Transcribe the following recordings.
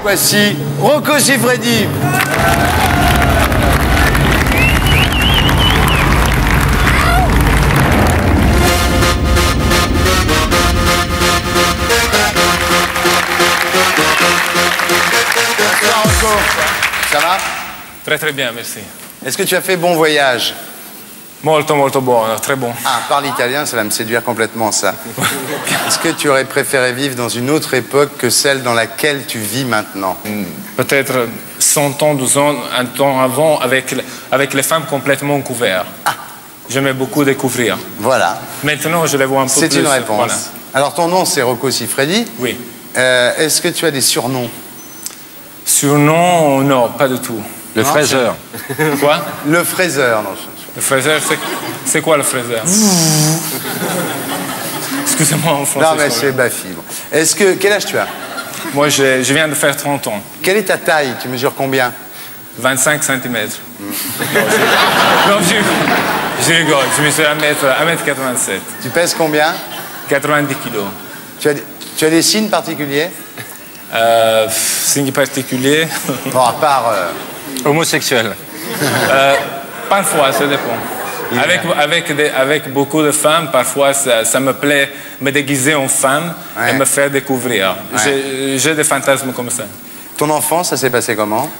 voici Rocco Siffredi. Bonsoir Rocco. Ça va? Très très bien, merci. Est-ce que tu as fait bon voyage? Molto molto buono, très bon. Ah, parle italien, ça va me séduire complètement ça. Est-ce que tu aurais préféré vivre dans une autre époque que celle dans laquelle tu vis maintenant? Peut-être 100 ans, 12 ans, un temps avant, avec les femmes complètement couvertes. Ah. J'aimais beaucoup découvrir. Voilà. Maintenant, je les vois un peu plus. C'est une réponse. Voilà. Alors, ton nom, c'est Rocco Siffredi. Oui. Est-ce que tu as des surnoms? Surnom, non, pas du tout. Le fraiseur. Quoi? Le fraiseur, non. Le fraiseur, c'est quoi le fraiseur? Excusez-moi en français. Non, mais c'est Bafi. Bon. Quel âge tu as? Moi, je viens de faire 30 ans. Quelle est ta taille? Tu mesures combien? 25 cm. Non, je rigole. Je mesure 1m87. Tu pèses combien? 90 kilos. Tu as des signes particuliers? Signes particuliers? Bon, à part... Homosexuel. Parfois, ça dépend. Avec beaucoup de femmes, parfois, ça me plaît me déguiser en femme et me faire découvrir. Ouais. J'ai des fantasmes comme ça. Ton enfance, ça s'est passé comment?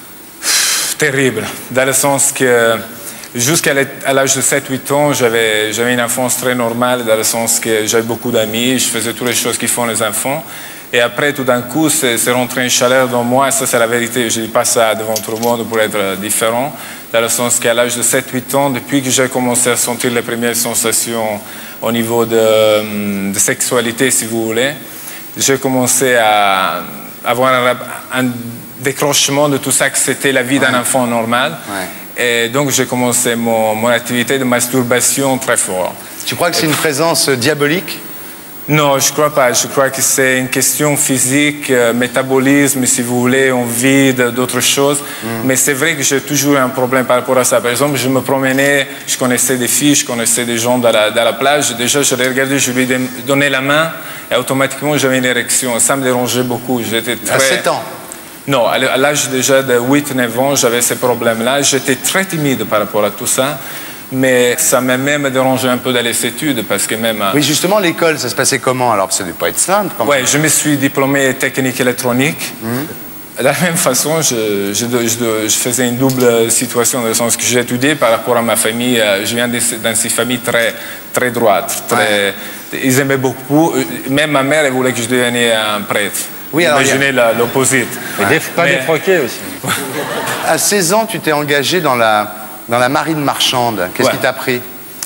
Terrible, dans le sens que jusqu'à l'âge de 7-8 ans, j'avais une enfance très normale, dans le sens que j'avais beaucoup d'amis, je faisais toutes les choses qu'ils font les enfants. Et après, tout d'un coup, c'est rentré une chaleur dans moi. Ça, c'est la vérité. Je ne dis pas ça devant tout le monde pour être différent. Dans le sens qu'à l'âge de 7-8 ans, depuis que j'ai commencé à sentir les premières sensations au niveau de sexualité, si vous voulez, j'ai commencé à avoir un décrochement de tout ça, que c'était la vie d'un enfant normal. Ouais. Et donc, j'ai commencé mon activité de masturbation très fort. Tu crois que c'est une présence diabolique? Non, je ne crois pas. Je crois que c'est une question physique, métabolisme, si vous voulez, envie d'autres choses. Mais c'est vrai que j'ai toujours un problème par rapport à ça. Par exemple, je me promenais, je connaissais des filles, je connaissais des gens dans la plage. Déjà, je les regardais, je lui donnais la main et automatiquement, j'avais une érection. Ça me dérangeait beaucoup. J'étais très... À 7 ans? Non, à l'âge déjà de 8-9 ans, j'avais ces problèmes-là. J'étais très timide par rapport à tout ça. Mais ça m'a même dérangé un peu dans les études, parce que même... Oui, justement, l'école, ça se passait comment? Alors, ça ne devait pas être simple. Oui, je me suis diplômé technique électronique. De la même façon, je faisais une double situation, dans le sens que j'ai étudié par rapport à ma famille. Je viens d'une famille très, très droite. Ils aimaient beaucoup. Même ma mère, elle voulait que je devienne un prêtre. Oui, alors, imaginez l'opposite. Et pas défroqué aussi. À 16 ans, tu t'es engagé dans la marine marchande. Qu'est-ce qui t'a pris?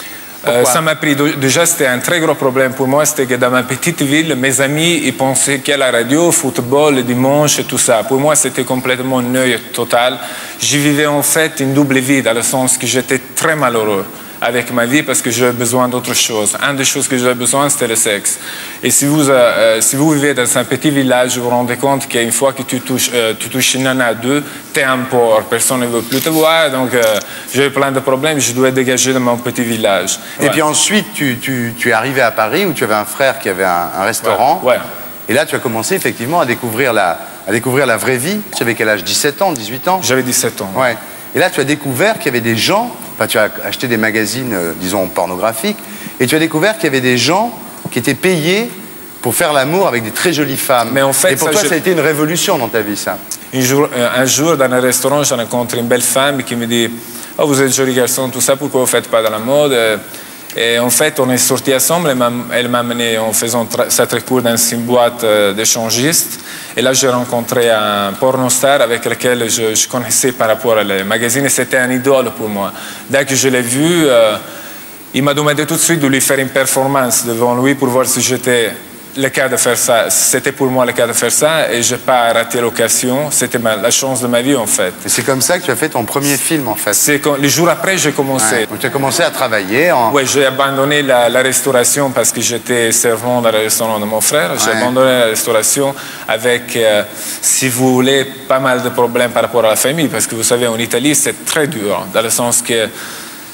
Ça m'a pris. Déjà, c'était un très gros problème pour moi. C'était que dans ma petite ville, mes amis, ils pensaient qu'à la radio, football, le dimanche, tout ça. Pour moi, c'était complètement neuil total. Je vivais en fait une double vie, dans le sens que j'étais très malheureux avec ma vie, parce que j'avais besoin d'autre chose. Une des choses que j'avais besoin, c'était le sexe. Et si vous vivez dans un petit village, vous vous rendez compte qu'une fois que tu touches une nana à deux, tu es un porc, personne ne veut plus te voir, donc j'avais plein de problèmes, je devais dégager de mon petit village. Et puis ensuite, tu es arrivé à Paris, où tu avais un frère qui avait un restaurant. Ouais. Et là, tu as commencé effectivement à découvrir la vraie vie. Tu avais quel âge? 17 ans, 18 ans? J'avais 17 ans. Ouais. Et là, tu as découvert qu'il y avait des gens, enfin, tu as acheté des magazines, disons, pornographiques, et tu as découvert qu'il y avait des gens qui étaient payés pour faire l'amour avec des très jolies femmes. Mais en fait, et pour toi, ça a été une révolution dans ta vie, ça. Un jour, dans un restaurant, j'ai rencontré une belle femme qui me dit « Oh, vous êtes joli garçon, tout ça, pourquoi vous ne faites pas de la mode ?» Et en fait, on est sortis ensemble. Elle m'a amené en faisant ça très court dans une boîte d'échangistes. Et là, j'ai rencontré un pornostar avec lequel je connaissais par rapport à les magazines. Et c'était un idole pour moi. Dès que je l'ai vu, il m'a demandé tout de suite de lui faire une performance devant lui pour voir si j'étais le cas de faire ça. C'était pour moi le cas de faire ça et je n'ai pas raté l'occasion. C'était la chance de ma vie, en fait. Et c'est comme ça que tu as fait ton premier film, en fait. Les jours après, j'ai commencé. Ouais. Donc tu as commencé à travailler Oui, j'ai abandonné la restauration parce que j'étais servant dans le restaurant de mon frère. J'ai abandonné la restauration avec, si vous voulez, pas mal de problèmes par rapport à la famille. Parce que vous savez, en Italie, c'est très dur. Dans le sens que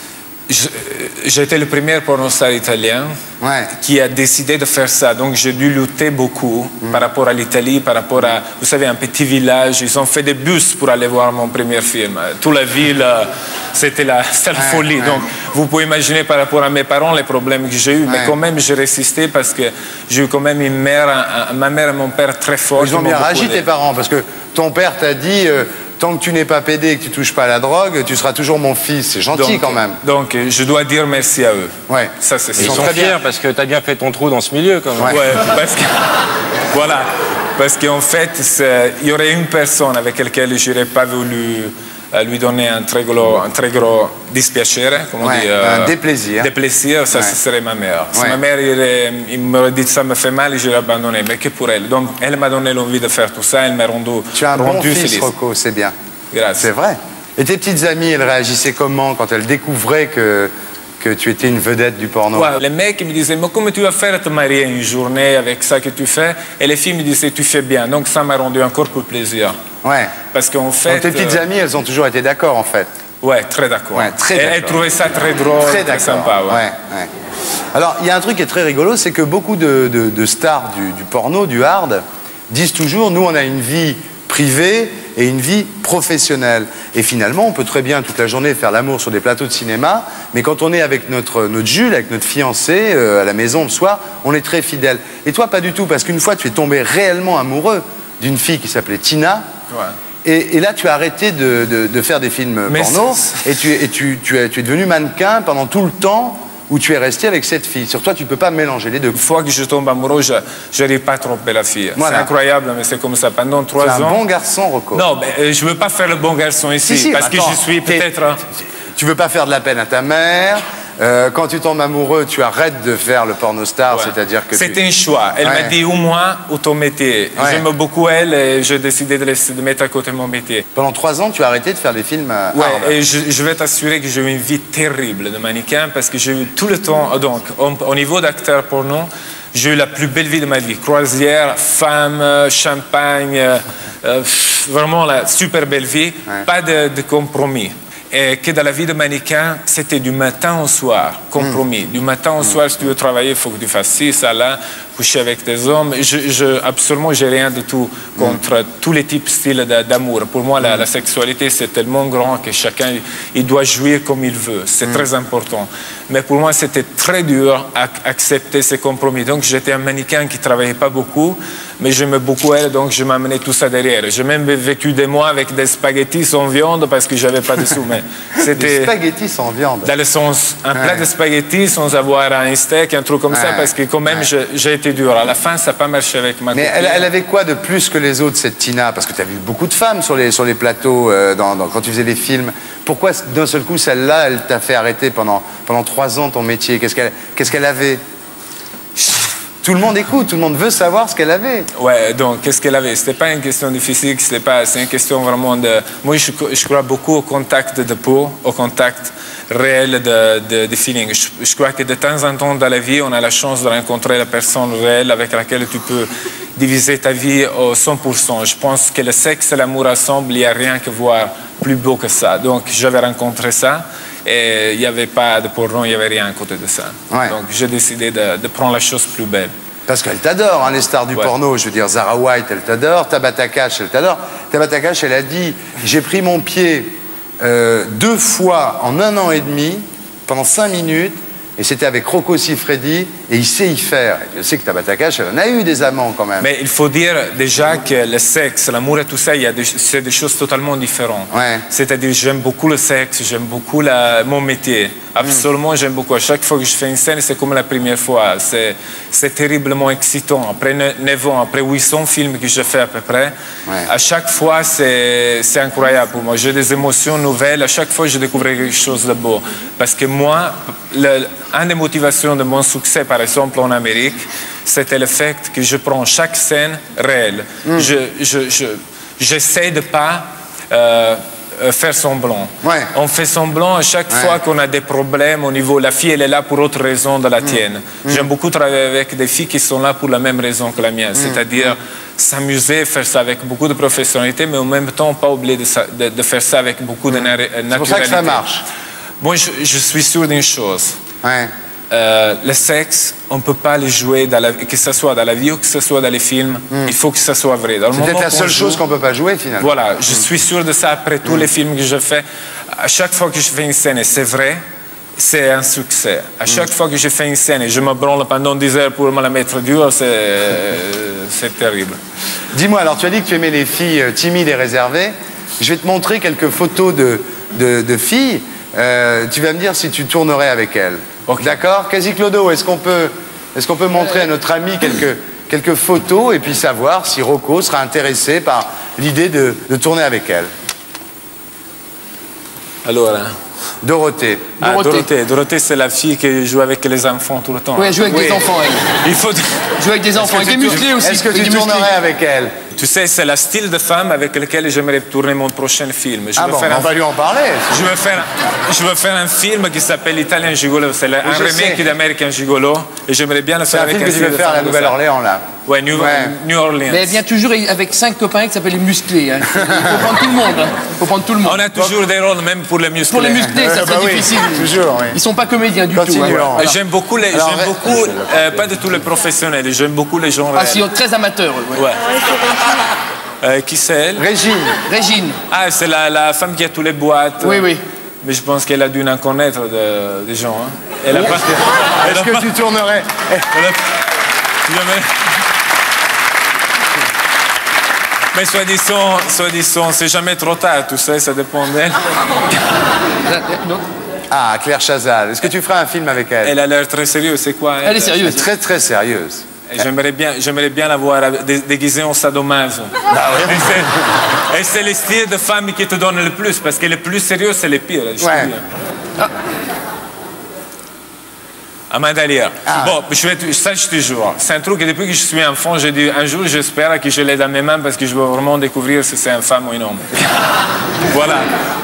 J'ai été le premier pornostar italien qui a décidé de faire ça. Donc j'ai dû lutter beaucoup par rapport à l'Italie, par rapport à, vous savez, un petit village. Ils ont fait des bus pour aller voir mon premier film. Toute la ville, c'était la folie. Donc vous pouvez imaginer par rapport à mes parents les problèmes que j'ai eus. Mais quand même, j'ai résisté parce que j'ai eu quand même une mère, ma mère et mon père très forts. Ils ont bien réagi, tes parents, parce que ton père t'a dit... tant que tu n'es pas pédé et que tu touches pas à la drogue, tu seras toujours mon fils. C'est gentil quand même. Donc, je dois dire merci à eux. Ouais. Ça, c'est Ils sont très fiers parce que tu as bien fait ton trou dans ce milieu quand même. Ouais, parce que... Voilà. Parce qu'en fait, il y aurait une personne avec laquelle je n'aurais pas voulu lui donner un très gros dispiacere, comme on dit. Un déplaisir. Déplaisir, ça, ce serait ma mère. Si ma mère il m'aurait dit ça me fait mal, je l'aurais abandonné. Mais que pour elle. Donc, elle m'a donné l'envie de faire tout ça. Elle m'a rendu. Tu as un bon fils, Rocco, c'est bien. Grâce. C'est vrai. Et tes petites amies, elles réagissaient comment quand elles découvraient que tu étais une vedette du porno? Les mecs me disaient, mais comment tu vas faire te marier une journée avec ça que tu fais? Et les filles me disaient, tu fais bien. Donc ça m'a rendu encore plus plaisir. Ouais. Parce qu'en fait... Donc tes petites amies, elles ont toujours été d'accord en fait? Ouais, très d'accord. Ouais, très d'accord. Elles trouvaient ça très drôle, très sympa. Ouais. Alors, il y a un truc qui est très rigolo, c'est que beaucoup de stars du porno, du hard, disent toujours, nous on a une vie privée et une vie professionnelle. Et finalement, on peut très bien toute la journée faire l'amour sur des plateaux de cinéma, mais quand on est avec notre Jules, avec notre fiancée, à la maison le soir, on est très fidèle. Et toi, pas du tout, parce qu'une fois, tu es tombé réellement amoureux d'une fille qui s'appelait Tina. Et là, tu as arrêté de faire des films porno, et tu es devenu mannequin pendant tout le temps où tu es resté avec cette fille. Sur toi, tu ne peux pas mélanger les deux. Une fois que je tombe amoureux, je n'arrive pas à tromper la fille. Voilà. C'est incroyable, mais c'est comme ça. Pendant 3 ans... Tu es un bon garçon, Rocco. Non, mais je ne veux pas faire le bon garçon ici, parce que je suis peut-être... Tu ne veux pas faire de la peine à ta mère. Quand tu tombes amoureux, tu arrêtes de faire le pornostar, c'est-à-dire que c'était un choix. Elle m'a dit, ou moi, ou ton métier. J'aime beaucoup elle et j'ai décidé de mettre à côté mon métier. Pendant 3 ans, tu as arrêté de faire des films hard. Et je vais t'assurer que j'ai eu une vie terrible de mannequin parce que j'ai eu tout le temps... Donc, au niveau d'acteur porno, j'ai eu la plus belle vie de ma vie. Croisière, femme, champagne, vraiment la super belle vie. Pas de compromis. Et que dans la vie de mannequin, c'était du matin au soir, compromis. Du matin au soir, si tu veux travailler, il faut que tu fasses ci, ça, là, coucher avec des hommes. Absolument, j'ai rien du tout contre tous les types styles d'amour. Pour moi, la sexualité, c'est tellement grand que chacun, il doit jouir comme il veut. C'est très important. Mais pour moi, c'était très dur d'accepter ces compromis. Donc, j'étais un mannequin qui ne travaillait pas beaucoup, mais j'aimais beaucoup elle, donc je m'amenais tout ça derrière. J'ai même vécu des mois avec des spaghettis sans viande parce que je n'avais pas de sous. Des spaghettis sans viande? Dans le sens, un plat de spaghettis sans avoir un steak, un truc comme ça, parce que quand même, j'ai été dur. À la fin, ça n'a pas marché avec ma copine. Mais elle avait quoi de plus que les autres, cette Tina? Parce que tu as vu beaucoup de femmes sur les plateaux quand tu faisais des films. Pourquoi d'un seul coup, celle-là, elle t'a fait arrêter pendant 3 ans ton métier? Qu'est-ce qu'elle avait? Tout le monde écoute, tout le monde veut savoir ce qu'elle avait. Ouais, donc qu'est-ce qu'elle avait? C'était pas une question de physique, c'est une question vraiment de... Moi, je crois beaucoup au contact de peau, au contact réel de feeling. Je crois que de temps en temps dans la vie, on a la chance de rencontrer la personne réelle avec laquelle tu peux diviser ta vie au 100%. Je pense que le sexe et l'amour ensemble, il n'y a rien que voir plus beau que ça. Donc, j'avais rencontré ça. Et il n'y avait pas de porno, il n'y avait rien à côté de ça. Donc j'ai décidé de prendre la chose plus belle. Parce qu'elle t'adore, hein, les stars du porno. Je veux dire, Zara White, elle t'adore. Tabata Cash, elle t'adore. Tabata Cash, elle a dit, j'ai pris mon pied 2 fois en 1 an et demi, pendant 5 minutes, et c'était avec Rocco Siffredi, et il sait y faire. Et je sais que Tabata Cash, elle en a eu des amants quand même. Mais il faut dire déjà que le sexe, l'amour et tout ça, c'est des choses totalement différentes. C'est-à-dire, j'aime beaucoup le sexe, j'aime beaucoup mon métier. Absolument, j'aime beaucoup. À chaque fois que je fais une scène, c'est comme la première fois. C'est terriblement excitant. Après 9 ans, après 800 films que je fais à peu près, à chaque fois, c'est incroyable pour moi. J'ai des émotions nouvelles. À chaque fois, je découvre quelque chose de beau. Parce que moi, une des motivations de mon succès, par exemple, en Amérique, c'était le fait que je prends chaque scène réelle. J'essaie de ne pas faire semblant. On fait semblant à chaque fois qu'on a des problèmes au niveau... La fille, elle est là pour autre raison de la tienne. J'aime beaucoup travailler avec des filles qui sont là pour la même raison que la mienne. C'est-à-dire s'amuser, faire ça avec beaucoup de professionnalité, mais en même temps, pas oublier de faire ça avec beaucoup de naturalité. C'est pour ça que ça marche. Moi, je suis sûr d'une chose. Ouais. Le sexe, on ne peut pas le jouer, que ce soit dans la vie ou que ce soit dans les films. Il faut que ça soit vrai. C'est peut-être la seule chose qu'on ne peut pas jouer, finalement. Voilà, je suis sûr de ça après tous les films que je fais. À chaque fois que je fais une scène et c'est vrai, c'est un succès. À chaque fois que je fais une scène et je me branle pendant 10 heures pour me la mettre dure, c'est terrible. Dis-moi, alors tu as dit que tu aimais les filles timides et réservées. Je vais te montrer quelques photos de filles. Tu vas me dire si tu tournerais avec elles. Okay. D'accord? Quasi-Clodo, est-ce qu'on peut montrer à notre ami quelques photos et puis savoir si Rocco sera intéressé par l'idée de tourner avec elle? Alors, Dorothée. Dorothée, c'est la fille qui joue avec les enfants tout le temps. Oui, elle joue avec des enfants, elle. Il faut... Joue avec des enfants, avec des musclés aussi. Est-ce que tu tournerais avec elle? Tu sais, c'est le style de femme avec lequel j'aimerais tourner mon prochain film. On va lui en parler. Je veux faire un film qui s'appelle Italien Gigolo. C'est un remake d'American Gigolo. Et j'aimerais bien le faire avec un film. C'est un film que tu veux faire à la Nouvelle-Orléans, là. Ouais, New Orleans. Mais elle vient toujours avec 5 copains qui s'appellent les musclés. Hein. Il faut prendre tout le monde. Faut prendre tout le monde. On a toujours des rôles, même pour les musclés. Pour les musclés, ça serait difficile. Toujours, oui. Ils sont pas comédiens du tout. Hein. J'aime beaucoup, pas de tous les professionnels, j'aime beaucoup les gens réels. Ah, si, très amateurs. Ouais. Qui c'est elle? Régine. Ah, c'est la femme qui a tous les boîtes. Oui, oui. Mais je pense qu'elle a dû en connaître des gens. Hein. Est-ce que tu tournerais? Mais soit disant, c'est jamais trop tard, tout ça, ça dépend d'elle. Ah, Claire Chazal. Est-ce que tu ferais un film avec elle? Elle a l'air très sérieuse, c'est quoi? Elle est sérieuse. Très, très sérieuse. J'aimerais bien la voir déguisée en sadomaso. Ah, oui. Et c'est le style de femme qui te donne le plus, parce que le plus sérieux, c'est le pire. Ouais. Amanda Lear. Bon, ça, je te jure. C'est un truc que depuis que je suis enfant, j'ai dit un jour, j'espère que je l'ai dans mes mains parce que je veux vraiment découvrir si c'est une femme ou un homme. Voilà.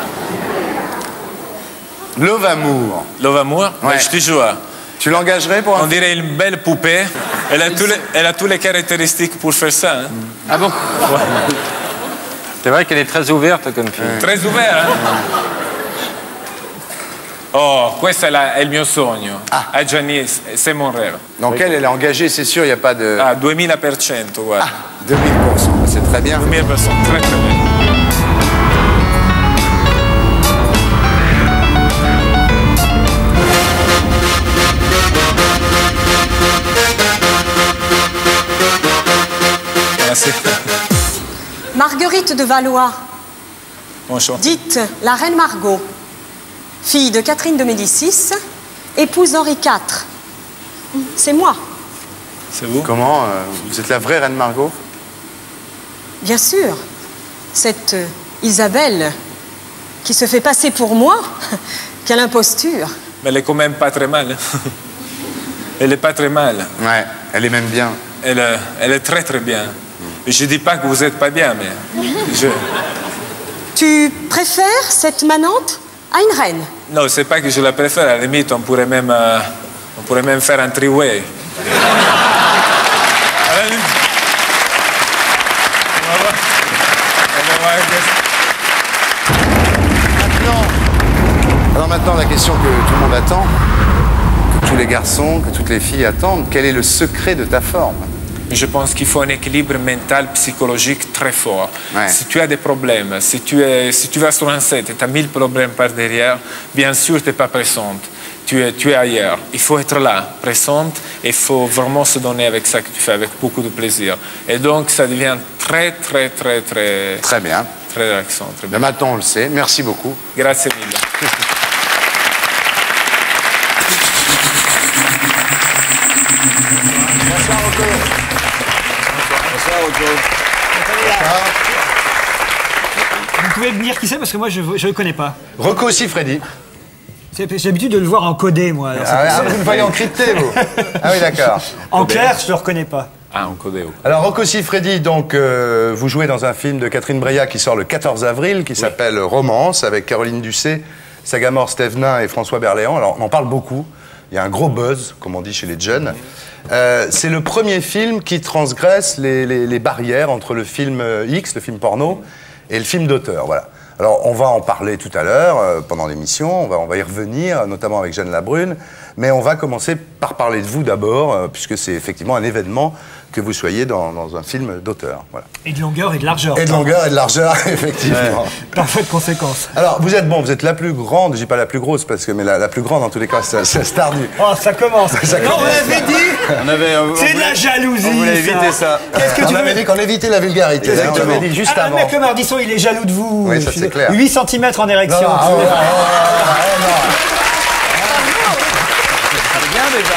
Love Amour. Love Amour? Ouais. Je te jure. Tu l'engagerais pour un... On dirait une belle poupée. Elle a toutes les caractéristiques pour faire ça. Hein. Ah bon? Ouais. C'est vrai qu'elle est très ouverte comme fille. Très ouverte, hein? Oh, questo è il mio sogno. A Gianni, c'est mon rêve. Donc elle est engagée, c'est sûr, il n'y a pas de... Ah, 2000%, guarda. 2000%, c'est très bien. 2000%, très très bien. Merci. Marguerite de Valois, Bonjour. dite la reine Margot, fille de Catherine de Médicis, épouse d'Henri IV. C'est moi. C'est vous? Comment vous êtes la vraie reine Margot? Bien sûr. Cette Isabelle qui se fait passer pour moi, quelle imposture. Mais elle est quand même pas très mal. Elle est pas très mal. Ouais, elle est même bien. Elle est très très bien. Je dis pas que vous êtes pas bien, mais... Tu préfères cette manante à une reine? Non, c'est pas que je la préfère. À la limite, on pourrait même faire un three-way. Alors maintenant, la question que tout le monde attend, que tous les garçons, que toutes les filles attendent, quel est le secret de ta forme? Je pense qu'il faut un équilibre mental, psychologique très fort. Ouais. Si tu as des problèmes, si tu vas sur un set et tu as 1000 problèmes par derrière, bien sûr, tu n'es pas présente. Tu es ailleurs. Il faut être là, présente, et il faut vraiment se donner avec ça que tu fais, avec beaucoup de plaisir. Et donc, ça devient très, très, très, très... Très bien. Très relaxant. Très bien. Mais maintenant, on le sait. Merci beaucoup. Grazie mille. Vous pouvez me dire qui c'est parce que moi je ne le connais pas. Rocco Siffredi. J'ai l'habitude de le voir en codé, moi. Alors, vous le voyez en crypté, vous? Ah oui, d'accord. en clair, je ne le reconnais pas. Ah, en codéo. Alors, Rocco Siffredi, donc, vous jouez dans un film de Catherine Breillat qui sort le 14 avril, qui s'appelle Romance, avec Caroline Ducé, Sagamore Stevenin et François Berléand. Alors, on en parle beaucoup. Il y a un gros buzz, comme on dit chez les jeunes. C'est le premier film qui transgresse les barrières entre le film X, le film porno, et le film d'auteur. Voilà. Alors, on va en parler tout à l'heure, pendant l'émission, on va y revenir, notamment avec Jeanne Labrune, mais on va commencer par parler de vous d'abord, puisque c'est effectivement un événement que vous soyez dans un film d'auteur. Voilà. Et de longueur et de largeur. Et de longueur et de largeur, effectivement. Parfois de conséquences. Alors, vous êtes la plus grande, je dis pas la plus grosse, mais la plus grande en tous les cas, c'est la star du... Oh, ça commence. Ça non, commence. on l'avait dit. C'est de la jalousie. On voulait éviter ça. Qu'est-ce que On tu avait veux dit qu'on évitait la vulgarité. On l'avait dit juste Un avant. mec comme Ardisson, il est jaloux de vous. Oui, ça, c'est clair. 8 cm en érection. Non, tu vois. C'est bien déjà.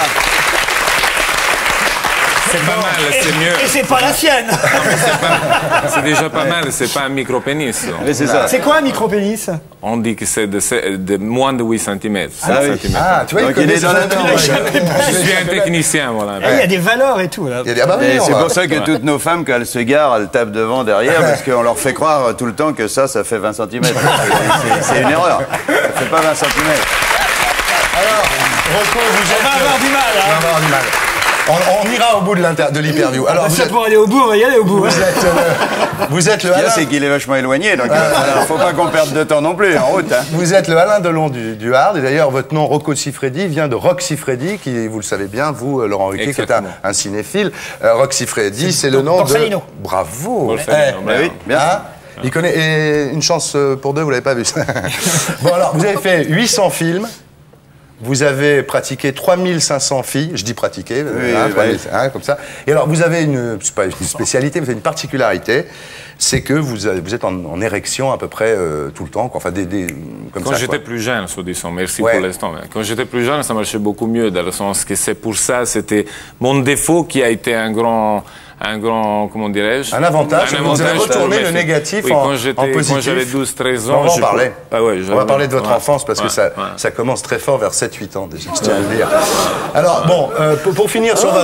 C'est pas mal, c'est mieux. Et c'est pas la sienne. C'est déjà pas mal, c'est pas un micro-pénis. Mais c'est ça. C'est quoi un micro-pénis? On dit que c'est de moins de 8 cm. Ah, tu vois, Donc il est dans la norme. Je suis un technicien, voilà. Il y a des valeurs et tout. Là. Il y a des... Ah bah oui, Et on c'est va- pour ça que toutes nos femmes, quand elles se garent, elles tapent devant, derrière, parce qu'on leur fait croire tout le temps que ça fait 20 cm. C'est une erreur. Ça fait pas 20 cm. Alors, Rocco, vous êtes... On va avoir du mal. On va avoir du mal. On ira au bout de l'interview. Alors, Parce que pour aller au bout, on va y aller au bout. vous êtes le Ce qu'il y a, Alain... c'est qu'il est vachement éloigné, donc faut pas qu'on perde de temps non plus en route. Hein. Vous êtes le Alain Delon du Hard, et d'ailleurs votre nom Rocco Siffredi vient de Roch Siffredi, qui, vous le savez bien, vous, Laurent Ruquier, qui êtes un cinéphile. Roch Siffredi, c'est le nom Borsalino. de... Bravo. Borsalino, Bah oui, bien. Hein, il connaît... Et une chance pour deux, vous l'avez pas vu. Bon alors, vous avez fait 800 films. Vous avez pratiqué 3500 filles, je dis pratiqué, hein, 3000, hein, comme ça. Et alors, vous avez c'est pas une spécialité, vous avez une particularité, c'est que vous êtes en érection à peu près tout le temps, quoi. Enfin, comme Quand ça. j'étais Quoi. plus jeune, soit disant, merci Ouais. pour l'instant. mais Quand j'étais plus jeune, ça marchait beaucoup mieux, dans le sens que c'est pour ça, c'était mon défaut qui a été un grand comment dirais-je? Un avantage, vous avez retourné pour le mes négatif filles. en Oui, positif. quand j'avais 12-13 ans, On va en parler. Ah ouais, On va parler de votre enfance parce que ça commence très fort vers 7-8 ans déjà, je tiens à le dire. Alors bon, pour finir sur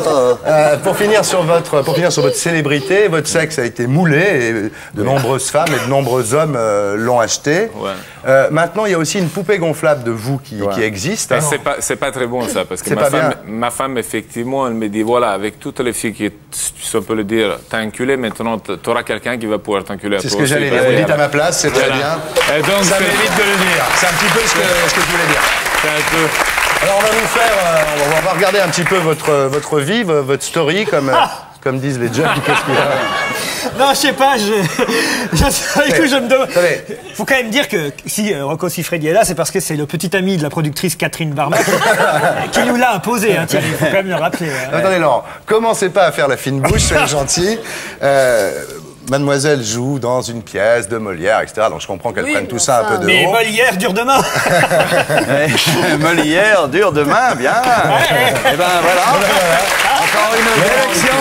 votre célébrité, votre sexe a été moulé et de nombreuses femmes et de nombreux hommes l'ont acheté. Ouais. Maintenant, il y a aussi une poupée gonflable de vous qui existe. Et c'est pas très bon ça, parce que C'est pas bien. ma femme, effectivement, elle me dit, voilà, avec toutes les filles qui, si on peut le dire, t'as enculé, maintenant t'auras quelqu'un qui va pouvoir t'enculer. C'est ce que j'allais dire. Vous dites à ma place, c'est très Voilà. bien. Et donc, Ça c'est- mérite de le dire. C'est un petit peu ce que je voulais dire. c'est un peu... Alors on va vous faire, on va regarder un petit peu votre vie, votre story, comme disent les jeunes. Qu'est-ce qu'il y a ? Non, je sais pas, écoute, je me demande. Attendez. Faut quand même dire que si Rocco Siffredi est là, c'est parce que c'est le petit ami de la productrice Catherine Barma qui nous l'a imposé, hein, Thierry, faut quand même le rappeler. Hein. Attendez, Laurent, commencez pas à faire la fine bouche, soyez gentil. Mademoiselle joue dans une pièce de Molière, etc. Donc je comprends qu'elle prenne tout ça un peu de Mais haut. Molière dure demain. Molière, dur demain, bien. Et ben voilà. Encore une élection.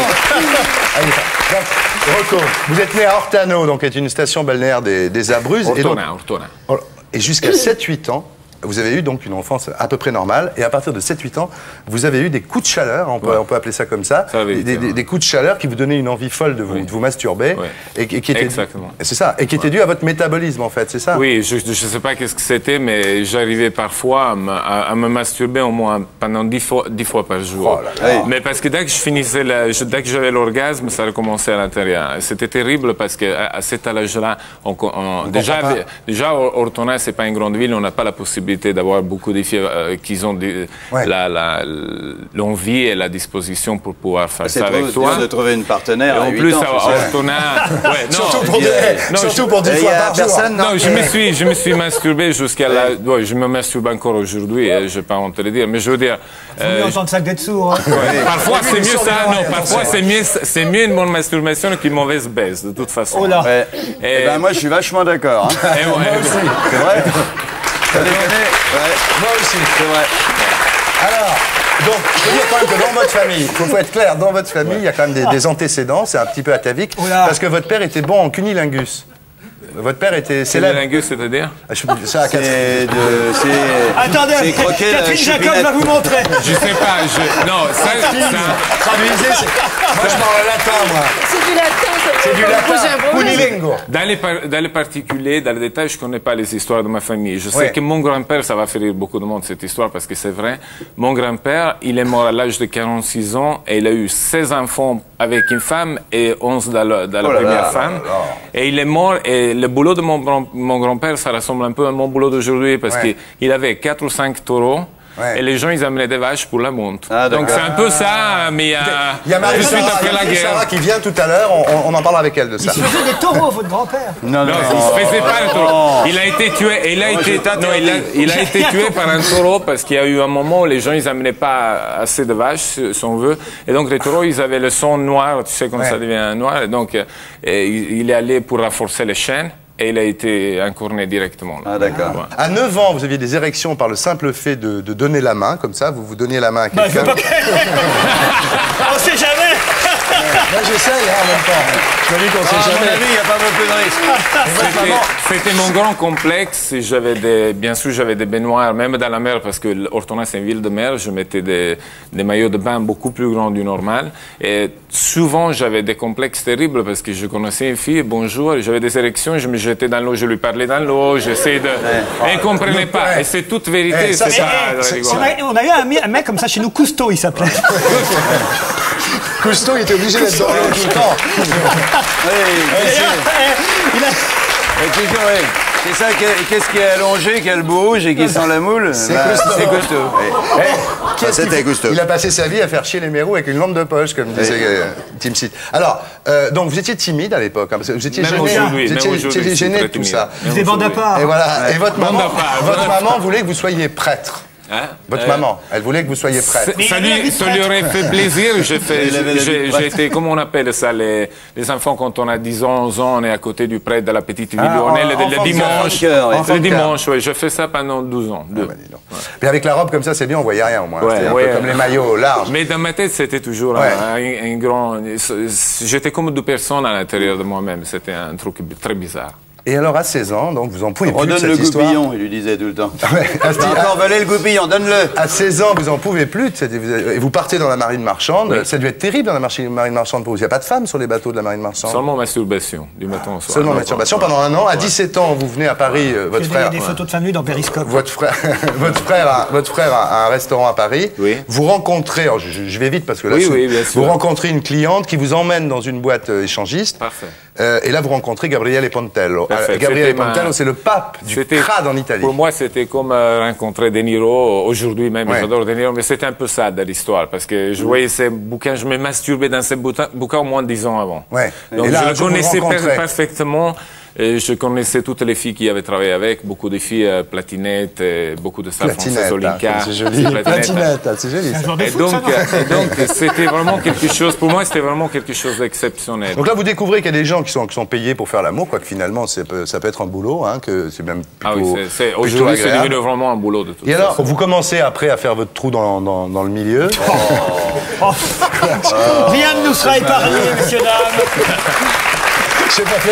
Donc, Rocco, vous êtes né à Ortano, donc qui est une station balnéaire des Abruzzes. Ortona. Et jusqu'à 7-8 ans, vous avez eu donc une enfance à peu près normale. Et à partir de 7-8 ans, vous avez eu des coups de chaleur, on peut appeler ça comme ça. Ça avait été, des coups de chaleur qui vous donnaient une envie folle de vous masturber. Oui. Et qui était, Exactement. C'est ça. Et qui était dû à votre métabolisme, en fait, c'est ça? Oui, je ne sais pas qu'est-ce que c'était, mais j'arrivais parfois à me masturber au moins pendant 10 fois par jour. Oh là là. Mais parce que dès que je finissais, dès que j'avais l'orgasme, ça recommençait à l'intérieur. C'était terrible parce qu'à cet âge-là, déjà Ortona, c'est pas une grande ville, on n'a pas la possibilité d'avoir beaucoup de filles qui ont l'envie et la disposition pour pouvoir faire C'est ça trop avec toi. dur de trouver une partenaire. Et à en 8 plus, ans, à tu sais. Ortona, ouais, non, Surtout pour 10 Et il y fois a par jour. personne, non, je me suis masturbé jusqu'à la... Ouais, je me masturbe encore aujourd'hui, je n'ai pas honte de le dire, mais je veux dire... Faut mieux entendre ça que d'être sourd. Hein. Parfois, c'est mieux sur ça, les oreilles, non, parfois, c'est mieux une bonne masturbation qu'une mauvaise baisse, de toute façon. Oh là. Ouais. Et- Eh ben moi je suis vachement d'accord. Hein. Et ouais, C'est vrai. Ça déconne. Ouais. Moi aussi. C'est vrai. Alors, donc, je veux dire quand même que dans votre famille, il faut être clair, dans votre famille, il y a quand même des antécédents, c'est un petit peu atavique, Oh là. parce que votre père était bon en cunilingus. Votre père était c'est célèbre. lingus, c'est-à-dire? Ah, ça, Catherine. Attendez, c'est croquer la Catherine Jacob choupinette. va vous montrer. Je sais pas, non, ça... Traduisez, moi je parle latin, moi. C'est du latin, ça. C'est du latin. Cunilingo. Dans les particuliers, dans les détails, je ne connais pas les histoires de ma famille. Je sais Ouais. que mon grand-père, ça va faire rire beaucoup de monde cette histoire parce que c'est vrai. Mon grand-père, il est mort à l'âge de 46 ans et il a eu 16 enfants avec une femme et 11 dans la première femme. Et il est mort et le boulot de mon grand-père, ça ressemble un peu à mon boulot d'aujourd'hui parce qu'il avait 4 ou 5 taureaux. Et les gens, ils amenaient des vaches pour la monte. Donc c'est un peu ça, mais il y a Marie-Sarah qui vient tout à l'heure, on en parlera avec elle de ça. Il faisait des taureaux, votre grand-père? Non, il ne faisait pas le taureau. Il a été tué, il a été tué par un taureau parce qu'il y a eu un moment où les gens, ils n'amenaient pas assez de vaches, si on veut. Et donc les taureaux, ils avaient le sang noir, tu sais comment ça devient noir. Et donc il est allé pour renforcer les chaînes. Et il a été incorné directement. Ah, d'accord. Ouais. À 9 ans, vous aviez des érections par le simple fait de donner la main, comme ça, vous vous donniez la main à quelqu'un. On sait jamais. Là, j'essaye, en même temps. Je me dis qu'on sait jamais. À mon avis, il n'y a pas beaucoup de risques. C'était mon grand complexe. Bien sûr, j'avais des baignoires, même dans la mer, parce que Ortona, c'est une ville de mer. Je mettais des maillots de bain beaucoup plus grands du normal. Et souvent, j'avais des complexes terribles parce que je connaissais une fille, bonjour, j'avais des érections, je me jetais dans l'eau, je lui parlais dans l'eau, j'essayais de... Elle ne comprenait pas. Et c'est toute vérité. On a eu un mec comme ça chez nous, Cousteau, il s'appelait. Cousteau, il était obligé d'être dans l'eau tout le temps. C'est ça, qu'est-ce qui est allongé, qui a le bouge et qui sent la moule? C'est Cousteau. C'était Cousteau. Il a passé sa vie à faire chier les mérous avec une lampe de poche, comme disait Tim Seed. Alors, donc vous étiez timide à l'époque, hein, parce que vous étiez gêné de tout ça. Vous étiez bande à part. Et voilà. Et votre maman voulait que vous soyez prêtre. Votre maman, elle voulait que vous soyez prêtre. Ça lui aurait fait plaisir. J'ai été, comment on appelle ça, les enfants quand on a 10 ans, 11 ans, on est à côté du prêtre de la petite ville. On est le dimanche. Le dimanche, oui. Je fais ça pendant 12 ans. Mais avec la robe comme ça, c'est bien, on voyait rien au moins. C'était un peu comme les maillots larges. Mais dans ma tête, c'était toujours un grand... J'étais comme deux personnes à l'intérieur de moi-même. C'était un truc très bizarre. Et alors, à 16 ans, donc vous en pouvez plus de Redonne cette histoire. le goupillon, il lui disait tout le temps. Encore valer le goupillon, donne-le. À 16 ans, vous en pouvez plus. Et vous partez dans la marine marchande. Oui. Ça a dû être terrible dans la marine marchande pour vous. Il n'y a pas de femmes sur les bateaux de la marine marchande. Seulement masturbation, du matin au soir. Seulement masturbation pendant un an. À 17 ans, vous venez à Paris. Votre frère. Des photos de famille dans Périscope. Votre frère a un restaurant à Paris. Oui. Vous rencontrez. Alors je vais vite parce que là, bien sûr. Vous rencontrez une cliente qui vous emmène dans une boîte échangiste. Parfait. Et là, vous rencontrez Gabriele Pontello. Gabriele Pontello, c'est le pape du crade en Italie. Pour moi, c'était comme rencontrer De Niro. Aujourd'hui même, j'adore De Niro, mais c'était un peu ça de l'histoire. Parce que je voyais ces bouquins, je me masturbais dans ces bouquins au moins 10 ans avant. Ouais. Donc je le connaissais parfaitement. Et je connaissais toutes les filles qui avaient travaillé avec, beaucoup de filles Platinette, beaucoup de stars françaises, Olinka. C'est joli. Platinette, c'est joli. Et donc, c'était vraiment quelque chose, pour moi, c'était vraiment quelque chose d'exceptionnel. Donc là, vous découvrez qu'il y a des gens qui sont payés pour faire l'amour, quoique finalement, ça peut être un boulot, hein, que c'est même plutôt aujourd'hui, c'est devenu vraiment un boulot de toute façon. Et alors, vous commencez après à faire votre trou dans le milieu. Rien ne nous sera épargné, messieurs, dames. Je sais pas fait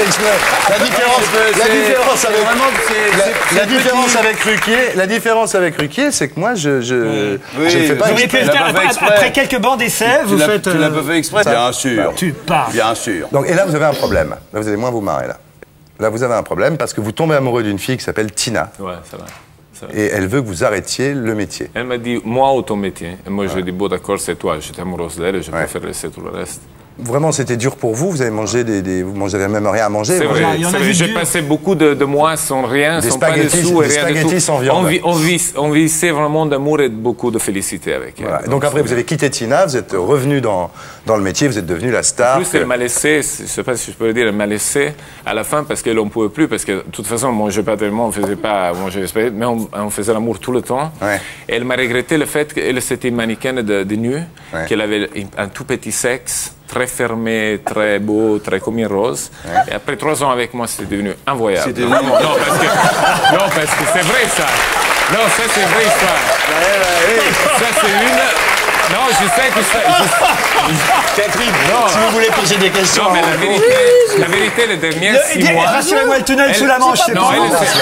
la différence avec Ruquier, c'est que moi, je ne fais pas exprès. Après quelques bancs d'essai, vous faites... Tu l'as pas fait exprès. Bien sûr. Tu pars. Bien sûr. Donc, et là, vous avez un problème. Là, vous allez moins vous marrer, là. Là, vous avez un problème parce que vous tombez amoureux d'une fille qui s'appelle Tina. Ouais, c'est vrai. Et elle veut que vous arrêtiez le métier. Elle m'a dit, moi ou ton métier. Et moi, je dis, bon, d'accord, c'est toi. J'étais amoureuse d'elle et je préfère laisser tout le reste. Vraiment, c'était dur pour vous. Vous avez mangé vous n'avez même rien à manger. C'est vrai. J'ai passé beaucoup de mois sans rien, sans pas de sous et rien de tout. Sans viande. On vissait vraiment d'amour et beaucoup de félicité avec elle. Voilà. Donc après, vous avez quitté Tina, vous êtes revenu dans le métier, vous êtes devenu la star. En plus, elle m'a laissé, je ne sais pas si je peux le dire, elle m'a laissé à la fin parce qu'elle n'en pouvait plus, parce que de toute façon, on ne mangeait pas tellement, on ne faisait pas manger, mais on faisait l'amour tout le temps. Ouais. Et elle m'a regretté le fait qu'elle c'était une mannequin de nu, qu'elle avait un tout petit sexe, très fermé, très beau, très comme une rose. Ouais. Et après 3 ans avec moi, c'était devenu invoyable. C'était vraiment... Non, parce que c'est vrai ça. Non, ça c'est vrai ça. Ça c'est une... Non, je sais que ça... Catherine, si vous voulez poser des questions... Non, mais la vérité, les derniers 6 mois... Rassurez-moi, le tunnel sous la Manche, c'est pas...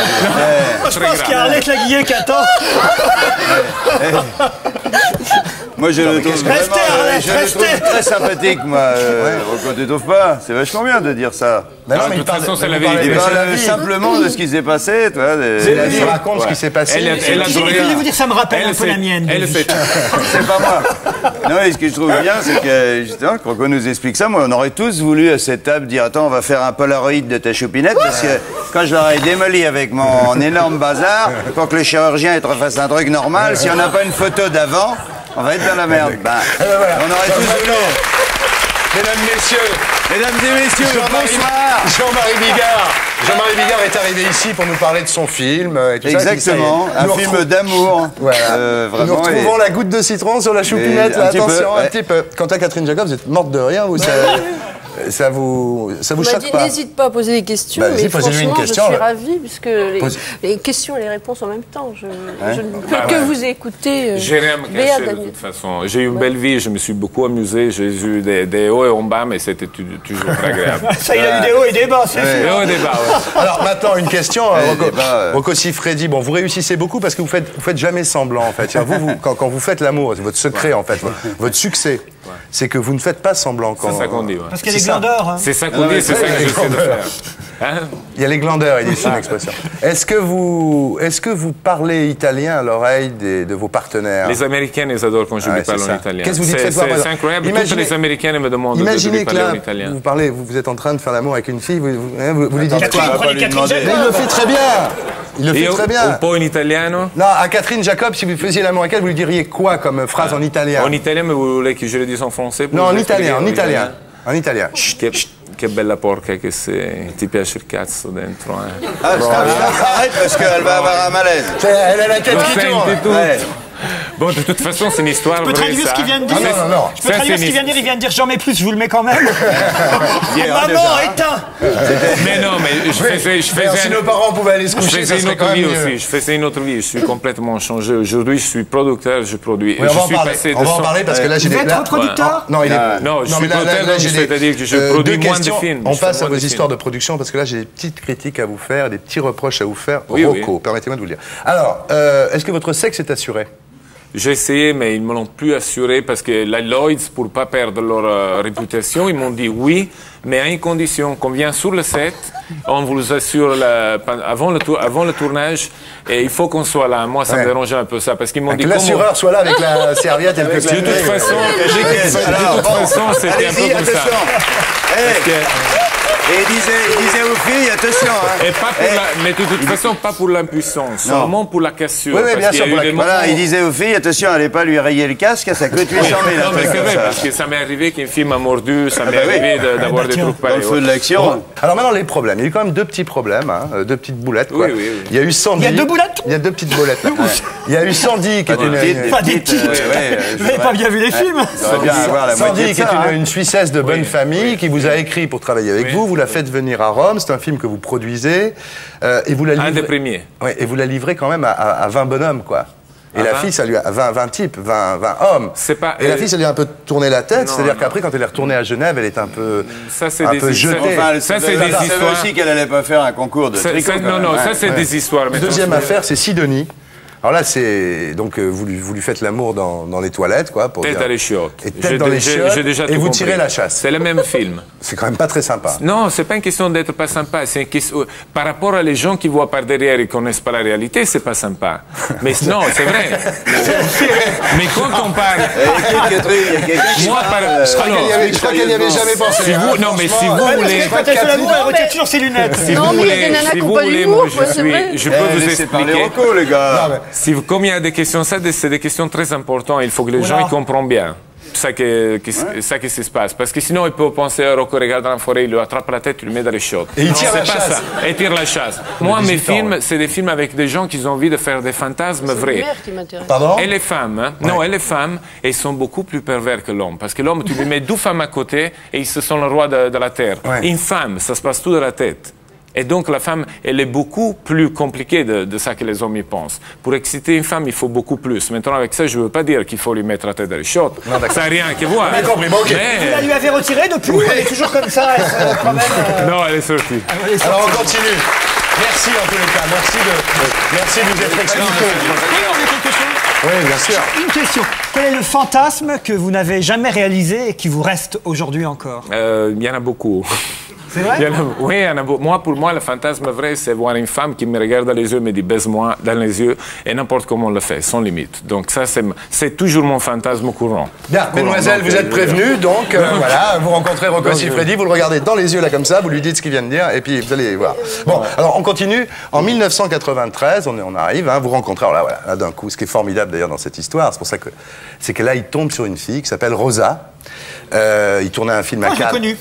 Je pense qu'il y a Arlette Laguillet qui attend. Moi, je le trouve Restez, Arlette, je le trouve très sympathique, moi. Rocco, tu trouves pas? C'est vachement bien de dire ça. Ben non, de mais toute façon, c'est la vous parlez- vérité. Il c'est la parle vie. simplement de ce qui s'est passé, toi. C'est la vie, raconte ce qui s'est passé. Elle Je voulais vous dire, ça me rappelle un peu la mienne. Elle, David. C'est pas moi. Non, et ce que je trouve bien, c'est que, justement, quand on nous explique ça, moi, on aurait tous voulu à cette table dire, attends, on va faire un Polaroid de ta choupinette, parce que quand je l'aurais démoli avec mon énorme bazar, pour que le chirurgien te refasse un truc normal, si on n'a pas une photo d'avant, on va être dans la merde. Ben, on aurait tous voulu. Mesdames et messieurs, bonsoir. Jean-Marie Bigard. Jean-Marie Bigard est arrivé ici pour nous parler de son film. Et tout ça. Exactement, Ça y est. un film d'amour. Voilà. Vraiment, Nous retrouvons la goutte de citron sur la choupinette, Et là, un petit attention, peu, un petit peu. Quant à Catherine Jacob, vous êtes morte de rien, vous, ça vous On m'a choque dit pas? n'hésite pas à poser des questions, Bah, vas-y, mais posez-lui une franchement, question, je suis là. ravie, puisque les questions et les réponses en même temps. Je ne peux que vous écouter. J'ai rien à me Béa cacher de Daniel. toute façon. J'ai eu une belle vie, je me suis beaucoup amusé, j'ai eu des hauts et en bas, mais c'était toujours très agréable. Ça, il a eu des hauts et des bas, c'est Des sûr. hauts et des bas, ouais. Alors maintenant, une question, des bas, Rocco Siffredi. Bon, vous réussissez beaucoup parce que vous faites jamais semblant, en fait. Quand vous faites l'amour, c'est votre secret, en fait, votre succès, c'est que vous ne faites pas semblant. C'est ça qu'on dit, ouais. Parce qu'il y a des C'est ça. glandeurs. Hein. C'est ça qu'on dit, c'est ça que j'essaie de faire. Hein? Il y a les glandeurs, il dit, c'est une expression. Est-ce que vous parlez italien à l'oreille de vos partenaires? Les Américaines, ils adorent quand je Ouais, lui parle c'est en ça. italien. Qu'est-ce que vous dites? C'est Faites voir, par c'est exemple. incroyable. Imaginez- Toutes les Américaines me demandent de Imaginez lui que parler là, en italien. vous êtes en train de faire l'amour avec une fille, vous lui dites Catherine, quoi? prenez Catherine Mais Jacob. il le fait très bien. Il le fait très Un bien. po' in italiano. Non, à Catherine Jacob, si vous faisiez l'amour avec elle, vous lui diriez quoi comme phrase en italien? En italien, mais vous voulez que je le dise en français? pour Non, en vous expliquer italien, en italien. En italien. Che bella porca che sei, ti piace il cazzo dentro, eh? Ah, stop, arrête, parce qu'elle va avoir un malaise. Elle a la tête Lo qui tourne. senti tu? Ouais. Bon, de toute façon, c'est une histoire Je peux vraie, traduire ça. ce qu'il vient de dire. Ah, non, non, non. Je peux traduire ce qu'il vient de dire. Il vient de dire j'en mets plus, je vous le mets quand même. Maman, éteins. Mais non, mais je faisais Si nos parents pouvaient aller se je coucher, ça faisais une serait autre quand même vie mieux. aussi. Je faisais une autre vie. Je suis complètement changé. Aujourd'hui, je suis producteur, je produis. Oui, Et on va je en suis parler. passé de On va en son- parler parce que là, j'ai Vous des... êtes là- reproducteur? Non, il est... Non, je suis mais là, producteur, j'ai des- c'est-à-dire que je produis deux moins de questions. films. On Je fais passe à moins vos de histoires films. de production parce que là, j'ai des petites critiques à vous faire, des petits reproches à vous faire. Oui, Rocco, oui. permettez-moi de vous le dire. Alors, est-ce que votre sexe est assuré? J'ai essayé, mais ils ne me l'ont plus assuré parce que la Lloyds, pour ne pas perdre leur réputation, ils m'ont dit oui, mais à une condition qu'on vient sur le set, on vous assure avant le tournage, et il faut qu'on soit là. Moi, ça Ouais. me dérangeait un peu ça parce qu'ils m'ont Que dit comment... l'assureur soit là avec la serviette et le De costume. toute façon, c'était un Allez-y, peu comme ça. attention. Et il disait aux filles, attention. Hein. Et pas pour mais de toute façon, pas pour l'impuissance, seulement pour la cassure. Oui, oui, bien parce qu'il y sûr, a eu pour la- des Voilà, moments- il disait aux filles, attention, allez pas lui rayer le casque, ça coûte 800 000. Non, mais c'est comme vrai, ça. parce que ça m'est arrivé qu'une fille m'a mordu, ça m'est bah oui. arrivé d'avoir des trucs Dans le pareils. feu de l'action. Alors maintenant, les problèmes. Il y a eu quand même deux petits problèmes, hein, deux petites boulettes. Quoi. Oui, oui, oui. Il y a eu Sandy. Il y a deux boulettes? Il y a deux petites boulettes. Là. Il y a eu Sandy qui est une... Pas des petites. Vous n'avez pas bien vu les films? Ça aurait bien avoir la moitié Sandy, de qui est ça. une Suissesse de bonne famille, qui vous a écrit pour travailler avec vous. Vous la faites venir à Rome. C'est un film que vous produisez. Et vous la livrez... Un des premiers. Ouais, et vous la livrez quand même à 20 bonhommes, quoi. Et À la 20? fille, ça lui a 20 types, 20 hommes. C'est pas- Et la fille, ça lui a un peu tourné la tête. Non, C'est-à-dire non. qu'après, quand elle est retournée à Genève, elle est un peu, Ça, c'est un des peu histoires. jetée. Enfin, Ça, c'est elle des savait histoires. aussi qu'elle allait pas faire un concours de tricot. quand Non, même. non, Ouais. ça, c'est des histoires. mais Deuxième attention. affaire, c'est Sidonie. Alors là, c'est donc vous lui faites l'amour dans les toilettes, quoi, pour Tête dire- dans les chiottes. Et tête dans les J'ai chiottes. déjà Et tout vous compris. tirez la chasse. C'est le même film. C'est quand même pas très sympa. Non, c'est pas une question d'être pas sympa. C'est une question par rapport à les gens qui voient par derrière et connaissent pas la réalité, c'est pas sympa. Mais non, c'est vrai. Mais quand on parle, Écoute, Catherine, il y a quelqu'un qui moi, par, Je crois qu'elle n'y avait jamais pensé. si vous, non, mais si vous voulez, Quand elle fait l'amour, elle retire toujours ses lunettes. si Non, vous mais il y a voulez, des nanas si qui vous ont pas voulez, d'humour, moi, quoi, c'est vrai. je peux vous laissez parler expliquer. Rocco, les gars. Si vous, comme il y a des questions, ça, c'est des questions très importantes. Il faut que les gens y comprennent bien. Ça qui se passe. Parce que sinon, ils peuvent penser, Rocco regarde dans la forêt, il lui attrape la tête, il le met dans les chiottes. Et il tire C'est la pas chasse. ça. Et tire la chasse. Moi, mes 18 ans, films, ouais. c'est des films avec des gens qui ont envie de faire des fantasmes vrais. Mère qui m'intéresse. Pardon? Et les femmes, hein? Non, et les femmes, elles sont beaucoup plus pervers que l'homme. Parce que l'homme, tu lui mets 2 femmes à côté et ils se sont le roi de la terre. Ouais. Une femme, ça se passe tout dans la tête. Et donc la femme, elle est beaucoup plus compliquée de ça que les hommes y pensent. Pour exciter une femme, il faut beaucoup plus. Maintenant, avec ça, je ne veux pas dire qu'il faut lui mettre la tête dans les chiottes. Ça n'a rien à voir. On a compris, bon, ok. Vous la Mais... lui avez retiré depuis, ou elle est toujours comme ça, elle se promène, Non, elle est sortie. Alors on continue. Merci en tous les cas. Merci de nous être expliqué. Oui, bien sûr. Une question. Quel est le fantasme que vous n'avez jamais réalisé et qui vous reste aujourd'hui encore? Il y en a beaucoup. C'est vrai? Oui, il y en a beaucoup. Pour moi, le fantasme vrai, c'est voir une femme qui me regarde dans les yeux, me dit baise-moi dans les yeux, et n'importe comment on le fait, sans limite. Donc ça, c'est toujours mon fantasme courant. Bien, mesdemoiselles, vous êtes prévenues, donc voilà, vous rencontrez Rocco Siffredi, vous le regardez dans les yeux là comme ça, vous lui dites ce qu'il vient de dire, et puis vous allez voir. Bon, alors on continue. En 1993, on arrive, hein, vous rencontrez, alors là, d'un coup, ce qui est formidable d'ailleurs dans cette histoire, c'est pour ça que c'est que là, il tombe sur une fille qui s'appelle Rosa. Il tournait un film à Cannes. Connu.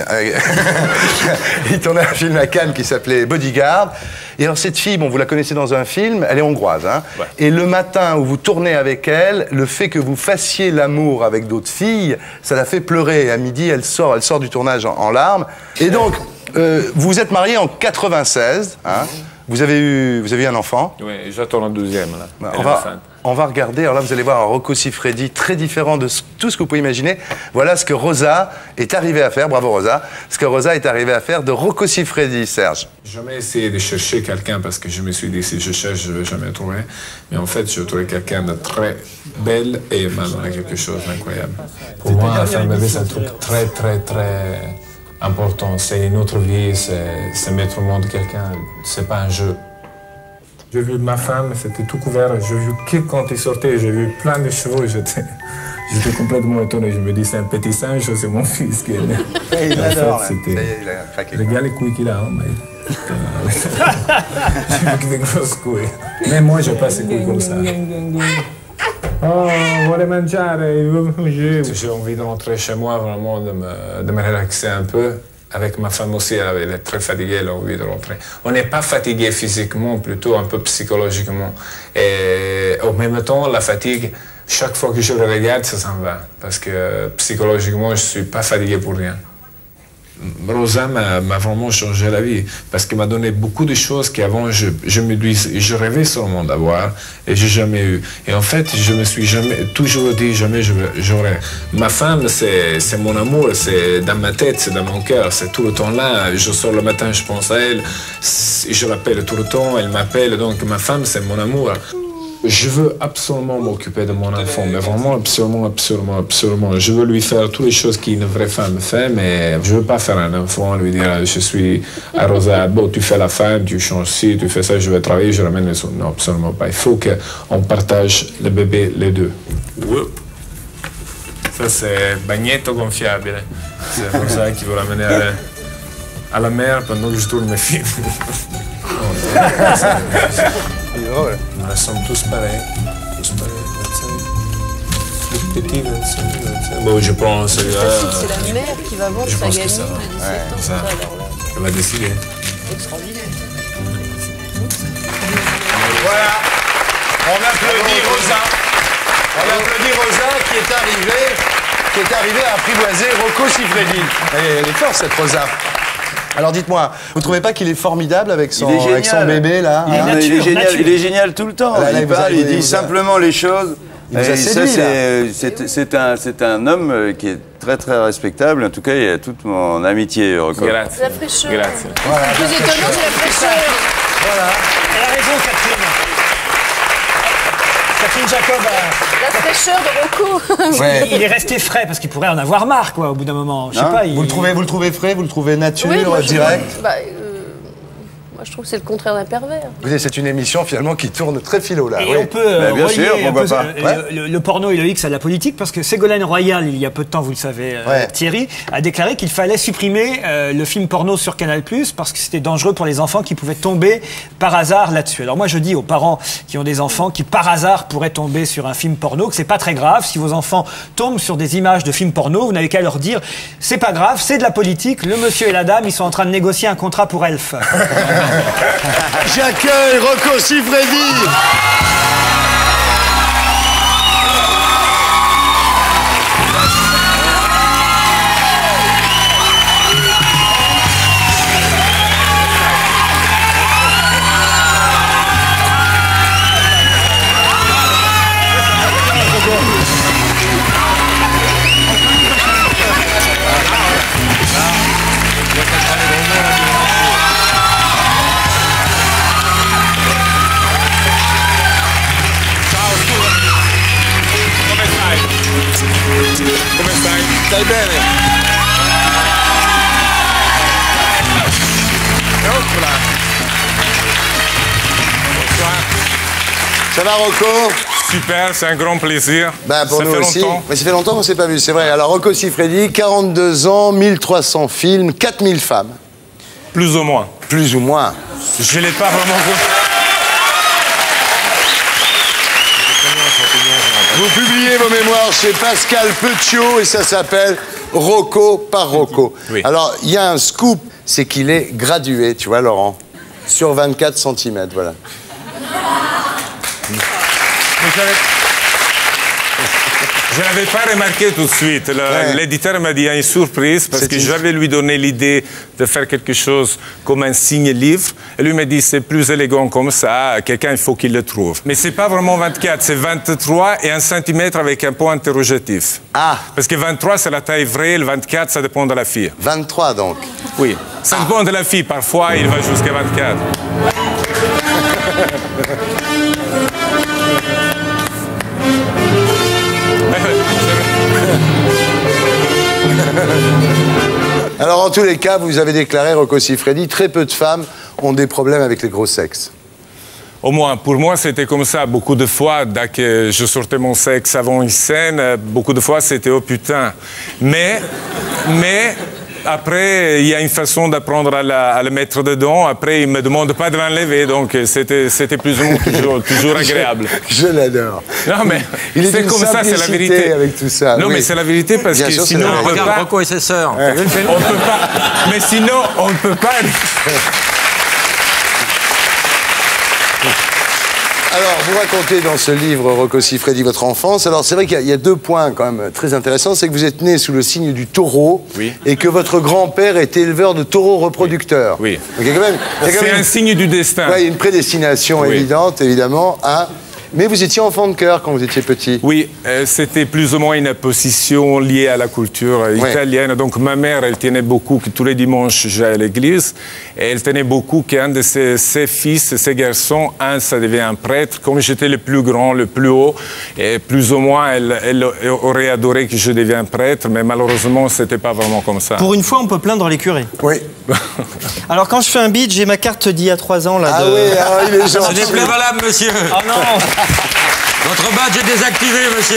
Il tournait un film à Cannes qui s'appelait Bodyguard. Et alors cette fille, bon, vous la connaissez dans un film, elle est hongroise. Hein, ouais. Et le matin où vous tournez avec elle, le fait que vous fassiez l'amour avec d'autres filles, ça la fait pleurer. Et à midi, elle sort du tournage en larmes. Et donc, vous êtes mariés en 96. Hein, vous avez eu un enfant. Oui, j'attends le deuxième. Là. On va regarder, alors là vous allez voir un Rocco Siffredi très différent de tout ce que vous pouvez imaginer. Voilà ce que Rosa est arrivée à faire, bravo Rosa, ce que Rosa est arrivée à faire de Rocco Siffredi, Serge. J'ai jamais essayé de chercher quelqu'un parce que je me suis dit si je cherche, je ne vais jamais trouver. Mais en fait, j'ai trouvé quelqu'un de très belle et maintenant quelque chose d'incroyable. Pour moi, faire un bébé, c'est un truc très, très, très important. C'est une autre vie, c'est mettre au monde quelqu'un, c'est pas un jeu. J'ai vu ma femme, c'était tout couvert. J'ai vu que quand il sortait, j'ai vu plein de chevaux. J'étais complètement étonné. Je me dis, c'est un petit singe, c'est mon fils qui est né. Il adore. Il a craqué. Regarde les couilles qu'il a. Hein, mais... j'ai vu des grosses couilles. Mais moi, je n'ai pas ces couilles comme ça. Oh, vuole mangiare, j'ai envie de rentrer chez moi, vraiment, de me relaxer un peu. Avec ma femme aussi, elle est très fatiguée, elle a envie de rentrer. On n'est pas fatigué physiquement, plutôt un peu psychologiquement. Et au même temps, la fatigue, chaque fois que je le regarde, ça s'en va. Parce que psychologiquement, je ne suis pas fatigué pour rien. Rosa m'a vraiment changé la vie parce qu'elle m'a donné beaucoup de choses qu'avant je rêvais seulement d'avoir et j'ai jamais eu. Et en fait, je me suis toujours dit jamais j'aurais. Ma femme, c'est mon amour, c'est dans ma tête, c'est dans mon cœur, c'est tout le temps là. Je sors le matin, je pense à elle, je l'appelle tout le temps, elle m'appelle. Donc ma femme, c'est mon amour. Je veux absolument m'occuper de mon enfant, mais vraiment absolument, absolument, absolument. Je veux lui faire toutes les choses qu'une vraie femme fait, mais je ne veux pas faire un enfant, lui dire je suis à Rosa, bon, tu fais la femme, tu changes ci, tu fais ça, je vais travailler, je ramène les sous. Non, absolument pas. Il faut qu'on partage le bébé, les deux. Ça, c'est bagnetto gonfiabile. C'est pour ça qu'il veut l'amener à la mer pendant que je tourne mes films. Nous sommes tous pareils. Le petit, bon, je prends celui-là. C'est la mère qui va vendre sa gamine de 17 ans. Ça. Elle va décider. Extraordinaire. Voilà, on applaudit Rosa. On applaudit Rosa qui est arrivée à apprivoiser Rocco Siffredi. Elle est forte cette Rosa. Alors dites-moi, vous trouvez pas qu'il est formidable avec son bébé là, il est génial, il est génial tout le temps. Il dit simplement les choses. Et ça, c'est un homme qui est très très respectable. En tout cas, il a toute mon amitié. Grazie. La fraîcheur. Grazie. Voilà, le plus étonnant, c'est la fraîcheur. Voilà. Elle a raison, Catherine. Catherine Jacob La fraîcheur de Rocco. Ouais. Il est resté frais parce qu'il pourrait en avoir marre, quoi, au bout d'un moment. Je sais pas. Vous le trouvez frais, vous le trouvez nature, Oui, moi, direct. Moi, je trouve que c'est le contraire d'un pervers. Vous savez, c'est une émission finalement qui tourne très philo là. Et Oui. on peut bien relier sûr, un pourquoi peu pas. le porno et le X à la politique, parce que Ségolène Royal, il y a peu de temps, vous le savez, Thierry, a déclaré qu'il fallait supprimer le film porno sur Canal+, parce que c'était dangereux pour les enfants qui pouvaient tomber par hasard là-dessus. Alors moi, je dis aux parents qui ont des enfants qui par hasard pourraient tomber sur un film porno que c'est pas très grave. Si vos enfants tombent sur des images de films porno, vous n'avez qu'à leur dire c'est pas grave, c'est de la politique. Le monsieur et la dame, ils sont en train de négocier un contrat pour Elf. J'accueille Rocco Siffredi. stai bene? Ça va, Rocco? Super, c'est un grand plaisir. Ben, pour ça nous fait aussi. longtemps. Mais ça fait longtemps qu'on ne s'est pas vu, c'est vrai. Alors, Rocco Siffredi, 42 ans, 1300 films, 4000 femmes. Plus ou moins. Plus ou moins. Je ne l'ai pas vraiment vu. Vous publiez vos mémoires chez Pascal Petiot et ça s'appelle Rocco par Rocco. Oui. Alors, il y a un scoop, c'est qu'il est gradué, tu vois, Laurent, sur 24 cm, voilà. Je n'avais pas remarqué tout de suite. L'éditeur m'a dit, il y a une surprise, parce que j'avais lui donné l'idée de faire quelque chose comme un signe-livre. Et lui m'a dit, c'est plus élégant comme ça, quelqu'un, il faut qu'il le trouve. Mais c'est pas vraiment 24, c'est 23 et 1 centimètre avec un point interrogatif. Ah. Parce que 23, c'est la taille vraie, le 24, ça dépend de la fille. 23, donc. Oui, ça dépend de la fille. Parfois, il va jusqu'à 24. Alors, en tous les cas, vous avez déclaré, Rocco Siffredi, très peu de femmes ont des problèmes avec les gros sexes. Au moins, pour moi, c'était comme ça. Beaucoup de fois, dès que je sortais mon sexe avant une scène, beaucoup de fois, c'était oh putain. Mais après, il y a une façon d'apprendre à le mettre dedans. Après, il ne me demande pas de l'enlever, donc c'était plus ou moins toujours agréable. Je l'adore. Non, mais c'est comme ça, c'est la vérité. Avec tout ça. Non, oui. mais c'est la vérité parce Bien que sûr, sinon, on peut Regarde pas... Rocco et ses sœurs. On peut pas... Mais sinon, on ne peut pas... Alors, vous racontez dans ce livre, Rocco Siffredi, votre enfance. Alors, c'est vrai qu'il y a 2 points quand même très intéressants. C'est que vous êtes né sous le signe du taureau. Oui. Et que votre grand-père était éleveur de taureaux reproducteurs. Oui. Donc, il y a quand même, C'est un signe du destin. ouais, une prédestination Oui. évidente, évidemment, à... Mais vous étiez enfant de cœur quand vous étiez petit. Oui, c'était plus ou moins une position liée à la culture italienne. Donc ma mère, elle tenait beaucoup que tous les dimanches j'allais à l'église. Et elle tenait beaucoup qu'un de ses fils, ses garçons, ça devient un prêtre. Comme j'étais le plus grand, le plus haut, et plus ou moins elle aurait adoré que je devienne prêtre, mais malheureusement, c'était pas vraiment comme ça. Pour une fois, on peut plaindre les curés. Oui. Alors, quand je fais un beat, j'ai ma carte d'il y a 3 ans. Là, Ah oui, alors, il est Ce gentil. n'est plus valable, monsieur. Oh non. Votre badge est désactivé, monsieur.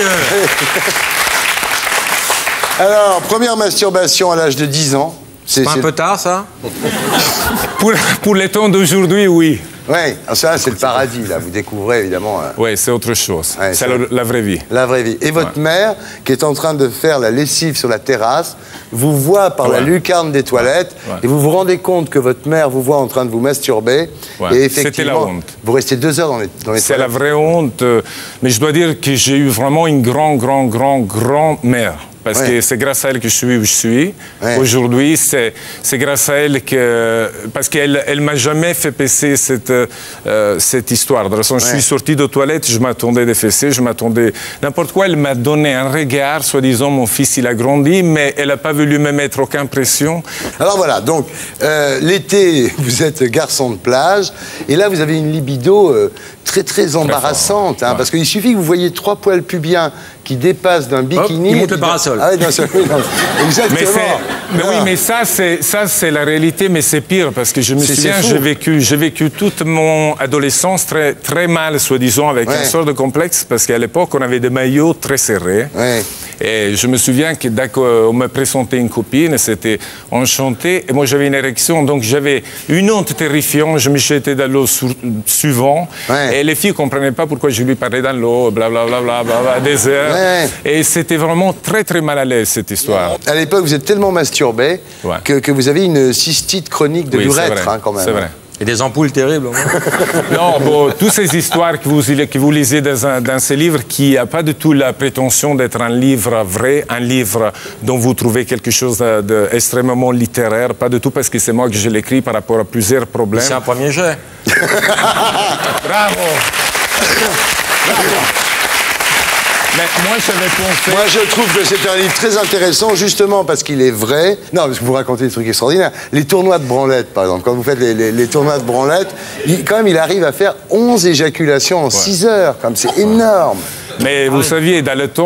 Alors, première masturbation à l'âge de 10 ans. C'est pas un peu tard, ça? Pour les temps d'aujourd'hui, oui. Oui, ça, c'est le paradis, là. Vous découvrez, évidemment... Oui, c'est autre chose. Ouais, c'est c'est la vraie vie. La vraie vie. Et votre mère, qui est en train de faire la lessive sur la terrasse, vous voit par la lucarne des toilettes et vous vous rendez compte que votre mère vous voit en train de vous masturber. Ouais. Et effectivement, c'était la honte. Vous restez 2 heures dans les toilettes. C'est la vraie honte. Mais je dois dire que j'ai eu vraiment une grand-mère. Parce que c'est grâce à elle que je suis où je suis. Ouais. Aujourd'hui, c'est grâce à elle que... Parce qu'elle ne m'a jamais fait passer cette histoire. De toute façon, je suis sorti de toilette, je m'attendais des fessées, je m'attendais n'importe quoi. Elle m'a donné un regard, soi-disant, mon fils, il a grandi, mais elle n'a pas voulu me mettre aucune pression. Alors voilà, donc l'été, vous êtes garçon de plage, et là, vous avez une libido très embarrassante, hein, parce qu'il suffit que vous voyez 3 poils pubiens qui dépassent d'un bikini... Hop, il monte le parasol. Ah oui, non, exactement. Mais oui, mais ça c'est la réalité, mais c'est pire parce que je me souviens, j'ai vécu toute mon adolescence très mal, soi-disant, avec une sorte de complexe, parce qu'à l'époque, on avait des maillots très serrés. Ouais. Et je me souviens que dès qu'on me présentait une copine, c'était enchanté, et moi j'avais une érection, donc j'avais une honte terrifiante, je me jetais dans l'eau souvent, et les filles ne comprenaient pas pourquoi je lui parlais dans l'eau, blablabla, des heures. Ouais. Et c'était vraiment très mal à l'aise, cette histoire. À l'époque, vous êtes tellement masturbé que vous avez une cystite chronique de l'urètre, hein, quand même. C'est vrai. Et des ampoules terribles. Non, bon, toutes ces histoires que vous lisez dans ces livres, qui n'a pas du tout la prétention d'être un livre vrai, un livre dont vous trouvez quelque chose d'extrêmement littéraire, pas du tout, parce que c'est moi que je l'écris par rapport à plusieurs problèmes. C'est un premier jet. Bravo. Mais moi, j'avais pensé... Moi, je trouve que c'est un livre très intéressant, justement parce qu'il est vrai. Non, parce que vous racontez des trucs extraordinaires. Les tournois de branlette, par exemple. Quand vous faites les tournois de branlette, quand même, il arrive à faire 11 éjaculations en 6 heures. C'est énorme. Mais vous saviez, dans le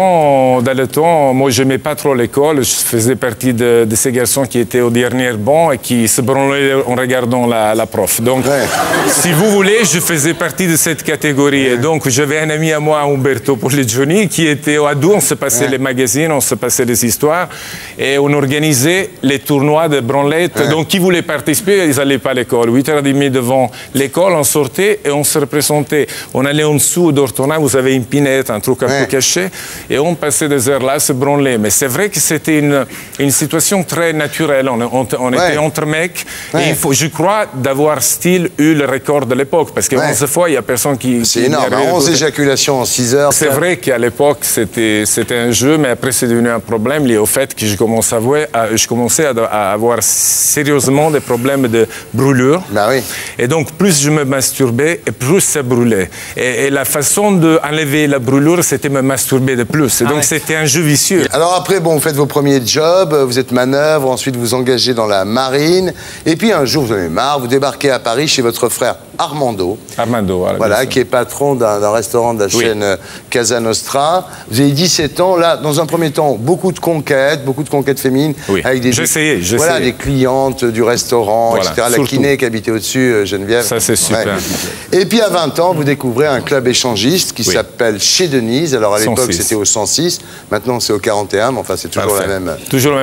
temps, moi, je n'aimais pas trop l'école. Je faisais partie de ces garçons qui étaient au dernier banc et qui se branlaient en regardant la prof. Donc, si vous voulez, je faisais partie de cette catégorie. Et donc, j'avais un ami à moi, Umberto Polligioni, qui était au Hadou. On se passait les magazines, on se passait les histoires. Et on organisait les tournois de branlette. Donc, qui voulait participer, ils n'allaient pas à l'école. 8h30 devant l'école, on sortait et on se représentait. On allait en dessous d'Ortona, vous avez une pinette, un truc un peu caché, et on passait des heures là à se branler. Mais c'est vrai que c'était une situation très naturelle. On était entre mecs. Et je crois d'avoir eu le record de l'époque. Parce que 11 fois, il n'y a personne qui... C'est énorme, 11 éjaculations en 6 heures. C'est vrai qu'à l'époque, c'était un jeu, mais après, c'est devenu un problème lié au fait que je commençais à avoir sérieusement des problèmes de brûlure. Bah oui. Et donc, plus je me masturbais, et plus ça brûlait. Et la façon d'enlever la brûlure, c'était me masturber de plus. Et donc, c'était un jeu vicieux. Alors après, bon, vous faites vos premiers jobs, vous êtes manœuvre, ensuite vous engagez dans la marine. Et puis un jour, vous en avez marre, vous débarquez à Paris chez votre frère Armando. Voilà, qui est patron d'un restaurant de la chaîne Casa Nostra. Vous avez 17 ans. Là, dans un premier temps, beaucoup de conquêtes féminines. Avec j'essayais. Voilà, des clientes du restaurant, etc. La kiné qui habitait au-dessus, Geneviève. Ça, c'est super. Et puis à 20 ans, vous découvrez un club échangiste qui s'appelle Chez Denise. Alors à l'époque, c'était au 106. Maintenant, c'est au 41. Mais enfin, c'est toujours la même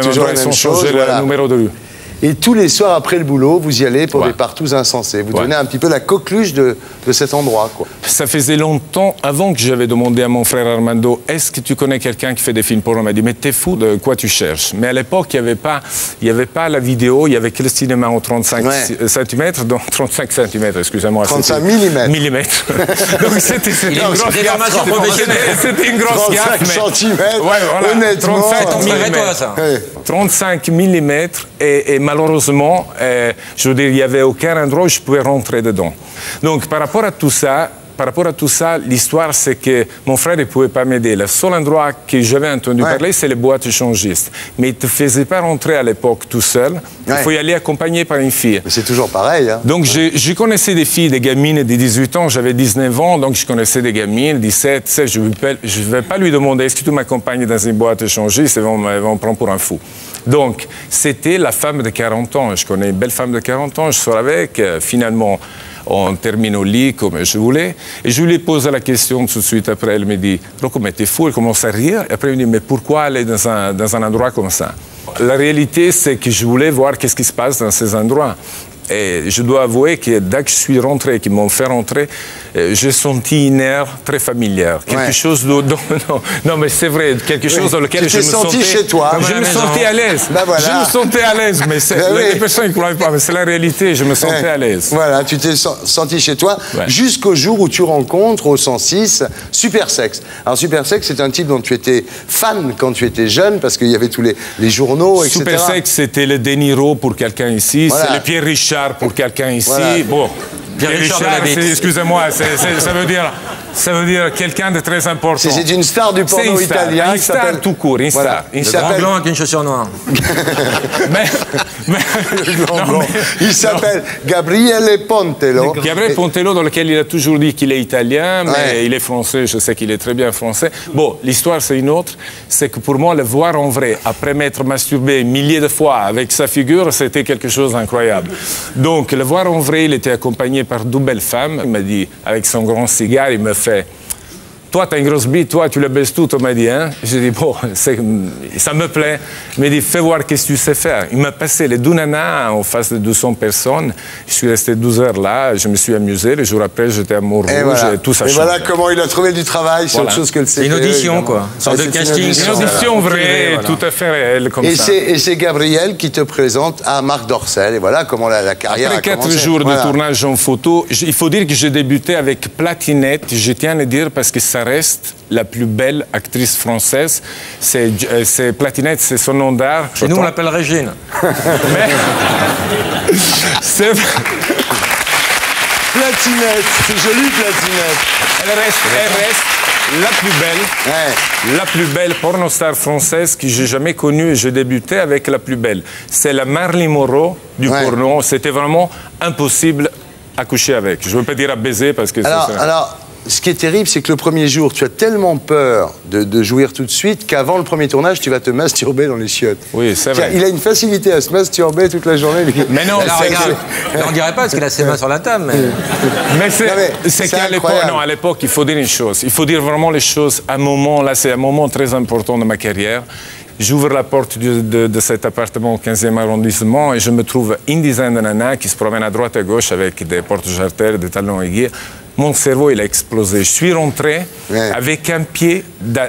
chose. Le numéro de rue. Et tous les soirs après le boulot, vous y allez pour des partous insensés. Vous devenez un petit peu la coqueluche de cet endroit, quoi. Ça faisait longtemps, avant que j'avais demandé à mon frère Armando, est-ce que tu connais quelqu'un qui fait des films porno? Il m'a dit, mais t'es fou, de quoi tu cherches? Mais à l'époque, il n'y avait pas la vidéo, il n'y avait que le cinéma en 35 cm, donc 35 cm, excusez-moi. 35 mm. Donc c'était une grosse gaffe. C'était une grosse gaffe. 35 cm, honnêtement. 35 mm et malheureusement, je veux dire, il n'y avait aucun endroit où je pouvais rentrer dedans. Donc, par rapport à tout ça, l'histoire, c'est que mon frère ne pouvait pas m'aider. Le seul endroit que j'avais entendu parler, c'est les boîtes échangistes. Mais il ne te faisait pas rentrer à l'époque tout seul. Il faut y aller accompagné par une fille. Mais c'est toujours pareil. Hein. Donc, je connaissais des filles, des gamines de 18 ans. J'avais 19 ans, donc je connaissais des gamines, 17, 16. Je ne vais pas lui demander, est-ce que tu m'accompagnes dans une boîte échangiste? Ils vont me prendre pour un fou. Donc, c'était la femme de 40 ans. Je connais une belle femme de 40 ans, je sors avec. Finalement, on termine au lit comme je voulais. Et je lui pose la question tout de suite après. Elle me dit, Rocco, mais t'es fou? Elle commence à rire. Et après, elle me dit, mais pourquoi aller dans un endroit comme ça? La réalité, c'est que je voulais voir qu'est-ce qui se passe dans ces endroits. Et je dois avouer que dès que je suis rentré, qu'ils m'ont fait rentrer, j'ai senti une air très familière. Quelque chose de... Non, mais c'est vrai, quelque chose dans lequel je me sentais... chez toi. Je me sentais à l'aise. Ben voilà. Je me sentais à l'aise, mais les personnes ne croient pas, mais c'est la réalité, je me sentais à l'aise. Voilà, tu t'es senti chez toi, jusqu'au jour où tu rencontres au 106 Supersex. Alors Supersex, c'est un type dont tu étais fan quand tu étais jeune, parce qu'il y avait tous les journaux, etc. Supersex, c'était le De Niro pour quelqu'un ici, c'est le Pierre Richard pour quelqu'un ici. Voilà. Bon, Pierre Richard, excusez-moi, ça veut dire quelqu'un de très important. C'est une star du porno italien. Une star tout court, une star. Le grand blanc avec une chaussure noire. Il s'appelle Gabriele Pontello. Gabriele Pontello, dans lequel il a toujours dit qu'il est italien, mais il est français, je sais qu'il est très bien français. Bon, l'histoire, c'est une autre. C'est que pour moi, le voir en vrai, après m'être masturbé milliers de fois avec sa figure, c'était quelque chose d'incroyable. Donc, le voir en vrai, il était accompagné par deux belles femmes. Il m'a dit, avec son grand cigare, il me fait, toi, tu as une grosse bite, toi, tu le baisses tout, on m'a dit, hein. J'ai dit, bon, ça me plaît. Il m'a dit, fais voir qu'est-ce que tu sais faire. Il m'a passé les deux nanas en face de 200 personnes. Je suis resté 12 heures là, je me suis amusé. Le jour après, j'étais amoureux, et tout ça. Et voilà comment il a trouvé du travail, c'est autre chose que le CPE. Une audition, quoi. Une sorte de casting. Une audition vraie, tout à fait réelle, comme ça. Et c'est Gabriel qui te présente à Marc Dorcel. Et voilà comment la carrière Après a commencé. 4 jours de tournage en photo, il faut dire que j'ai débuté avec Platinette. Je tiens à le dire parce que ça reste la plus belle actrice française. C'est Platinette, c'est son nom d'art. Chez nous, on l'appelle Régine. Mais c'est... Platinette, c'est joli Platinette. Elle reste la plus belle pornostar française que j'ai jamais connue, et j'ai débuté avec la plus belle. C'est la Marilyn Monroe du porno. C'était vraiment impossible à coucher avec. Je ne veux pas dire à baiser parce que alors, ce qui est terrible, c'est que le premier jour, tu as tellement peur de jouir tout de suite qu'avant le premier tournage, tu vas te masturber dans les chiottes. Oui, c'est vrai. Il a une facilité à se masturber toute la journée. Mais non, on dirait pas parce qu'il a ses mains sur la table. Mais c'est qu'à l'époque, non, à l'époque, il faut dire une chose. Il faut dire vraiment les choses à un moment, là, c'est un moment très important de ma carrière. J'ouvre la porte de cet appartement au 15e arrondissement et je me trouve une dizaine de nanas qui se promènent à droite et à gauche avec des porte-jartelles, des talons aiguilles. Mon cerveau, il a explosé. Je suis rentré avec un pied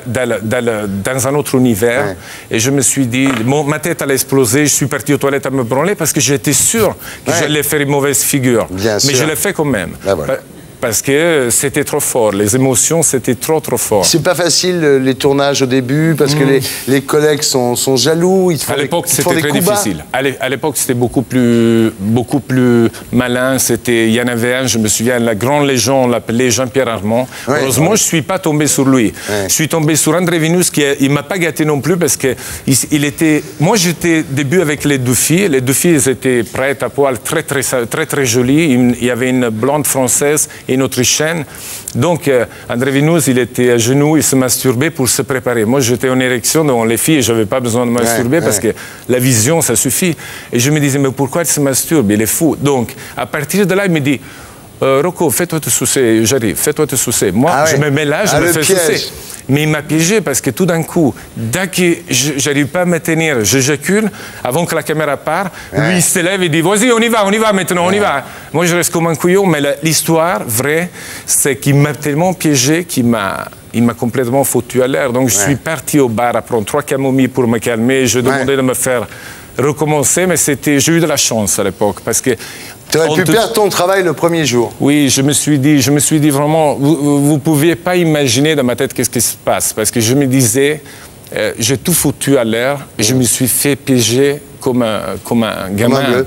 dans un autre univers et je me suis dit, ma tête allait exploser, je suis parti aux toilettes à me branler parce que j'étais sûr que j'allais faire une mauvaise figure. Mais je l'ai fait quand même. Parce que c'était trop fort, les émotions, c'était trop fort. C'est pas facile les tournages au début, parce que les collègues sont jaloux, ils te font à l'époque, c'était très coups bas. difficile. À l'époque, c'était beaucoup plus malin. Il y en avait un, je me souviens, la grande légende, l'appelait Jean-Pierre Armand. Heureusement, je ne suis pas tombé sur lui. Je suis tombé sur André Vinus, qui ne m'a pas gâté non plus, parce que moi, j'étais début avec les deux filles. Les deux filles étaient prêtes à poil, très jolies. Il y avait une blonde française et une autrichienne. Donc, André Vinus, il était à genoux, il se masturbait pour se préparer. Moi, j'étais en érection devant les filles et je n'avais pas besoin de masturber parce que la vision, ça suffit. Et je me disais, mais pourquoi il se masturbe? Il est fou. Donc, à partir de là, il me dit, Rocco, fais-toi te sucer, j'arrive, fais-toi te sucer. Moi, je me mets là, je me fais sucer. Mais il m'a piégé parce que tout d'un coup, dès que j'arrive pas à me tenir, j'éjacule avant que la caméra part. Lui, il se lève et dit, vas-y, on y va maintenant, on y va. Moi, je reste comme un couillon, mais l'histoire vraie, c'est qu'il m'a tellement piégé qu'il m'a complètement foutu à l'air. Donc, je suis parti au bar à prendre 3 camomilles pour me calmer. Je demandais de me faire recommencer, mais j'ai eu de la chance à l'époque parce que tu aurais pu perdre ton travail le premier jour. Oui, je me suis dit vraiment, vous ne pouviez pas imaginer dans ma tête qu'est-ce qui se passe. Parce que je me disais, j'ai tout foutu à l'air et je me suis fait piéger comme un gamin. Comme un bleu.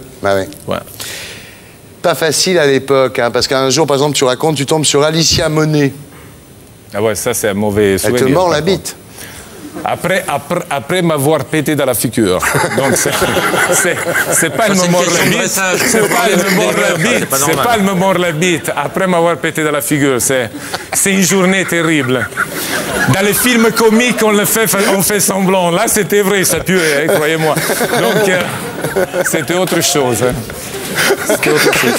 Pas facile à l'époque, hein, parce qu'un jour, par exemple, tu racontes, tu tombes sur Alicia Monet. Ah ouais, ça c'est un mauvais souvenir. Elle te mord la bite. Après m'avoir pété dans la figure. Donc, c'est pas le me mordre la bite. C'est pas le me mordre la bite. C'est pas le me mordre la bite. Après m'avoir pété dans la figure. C'est une journée terrible. Dans les films comiques, on fait semblant. Là, c'était vrai, ça puait, hein, croyez-moi. Donc, c'était autre chose. Hein. C'était autre chose.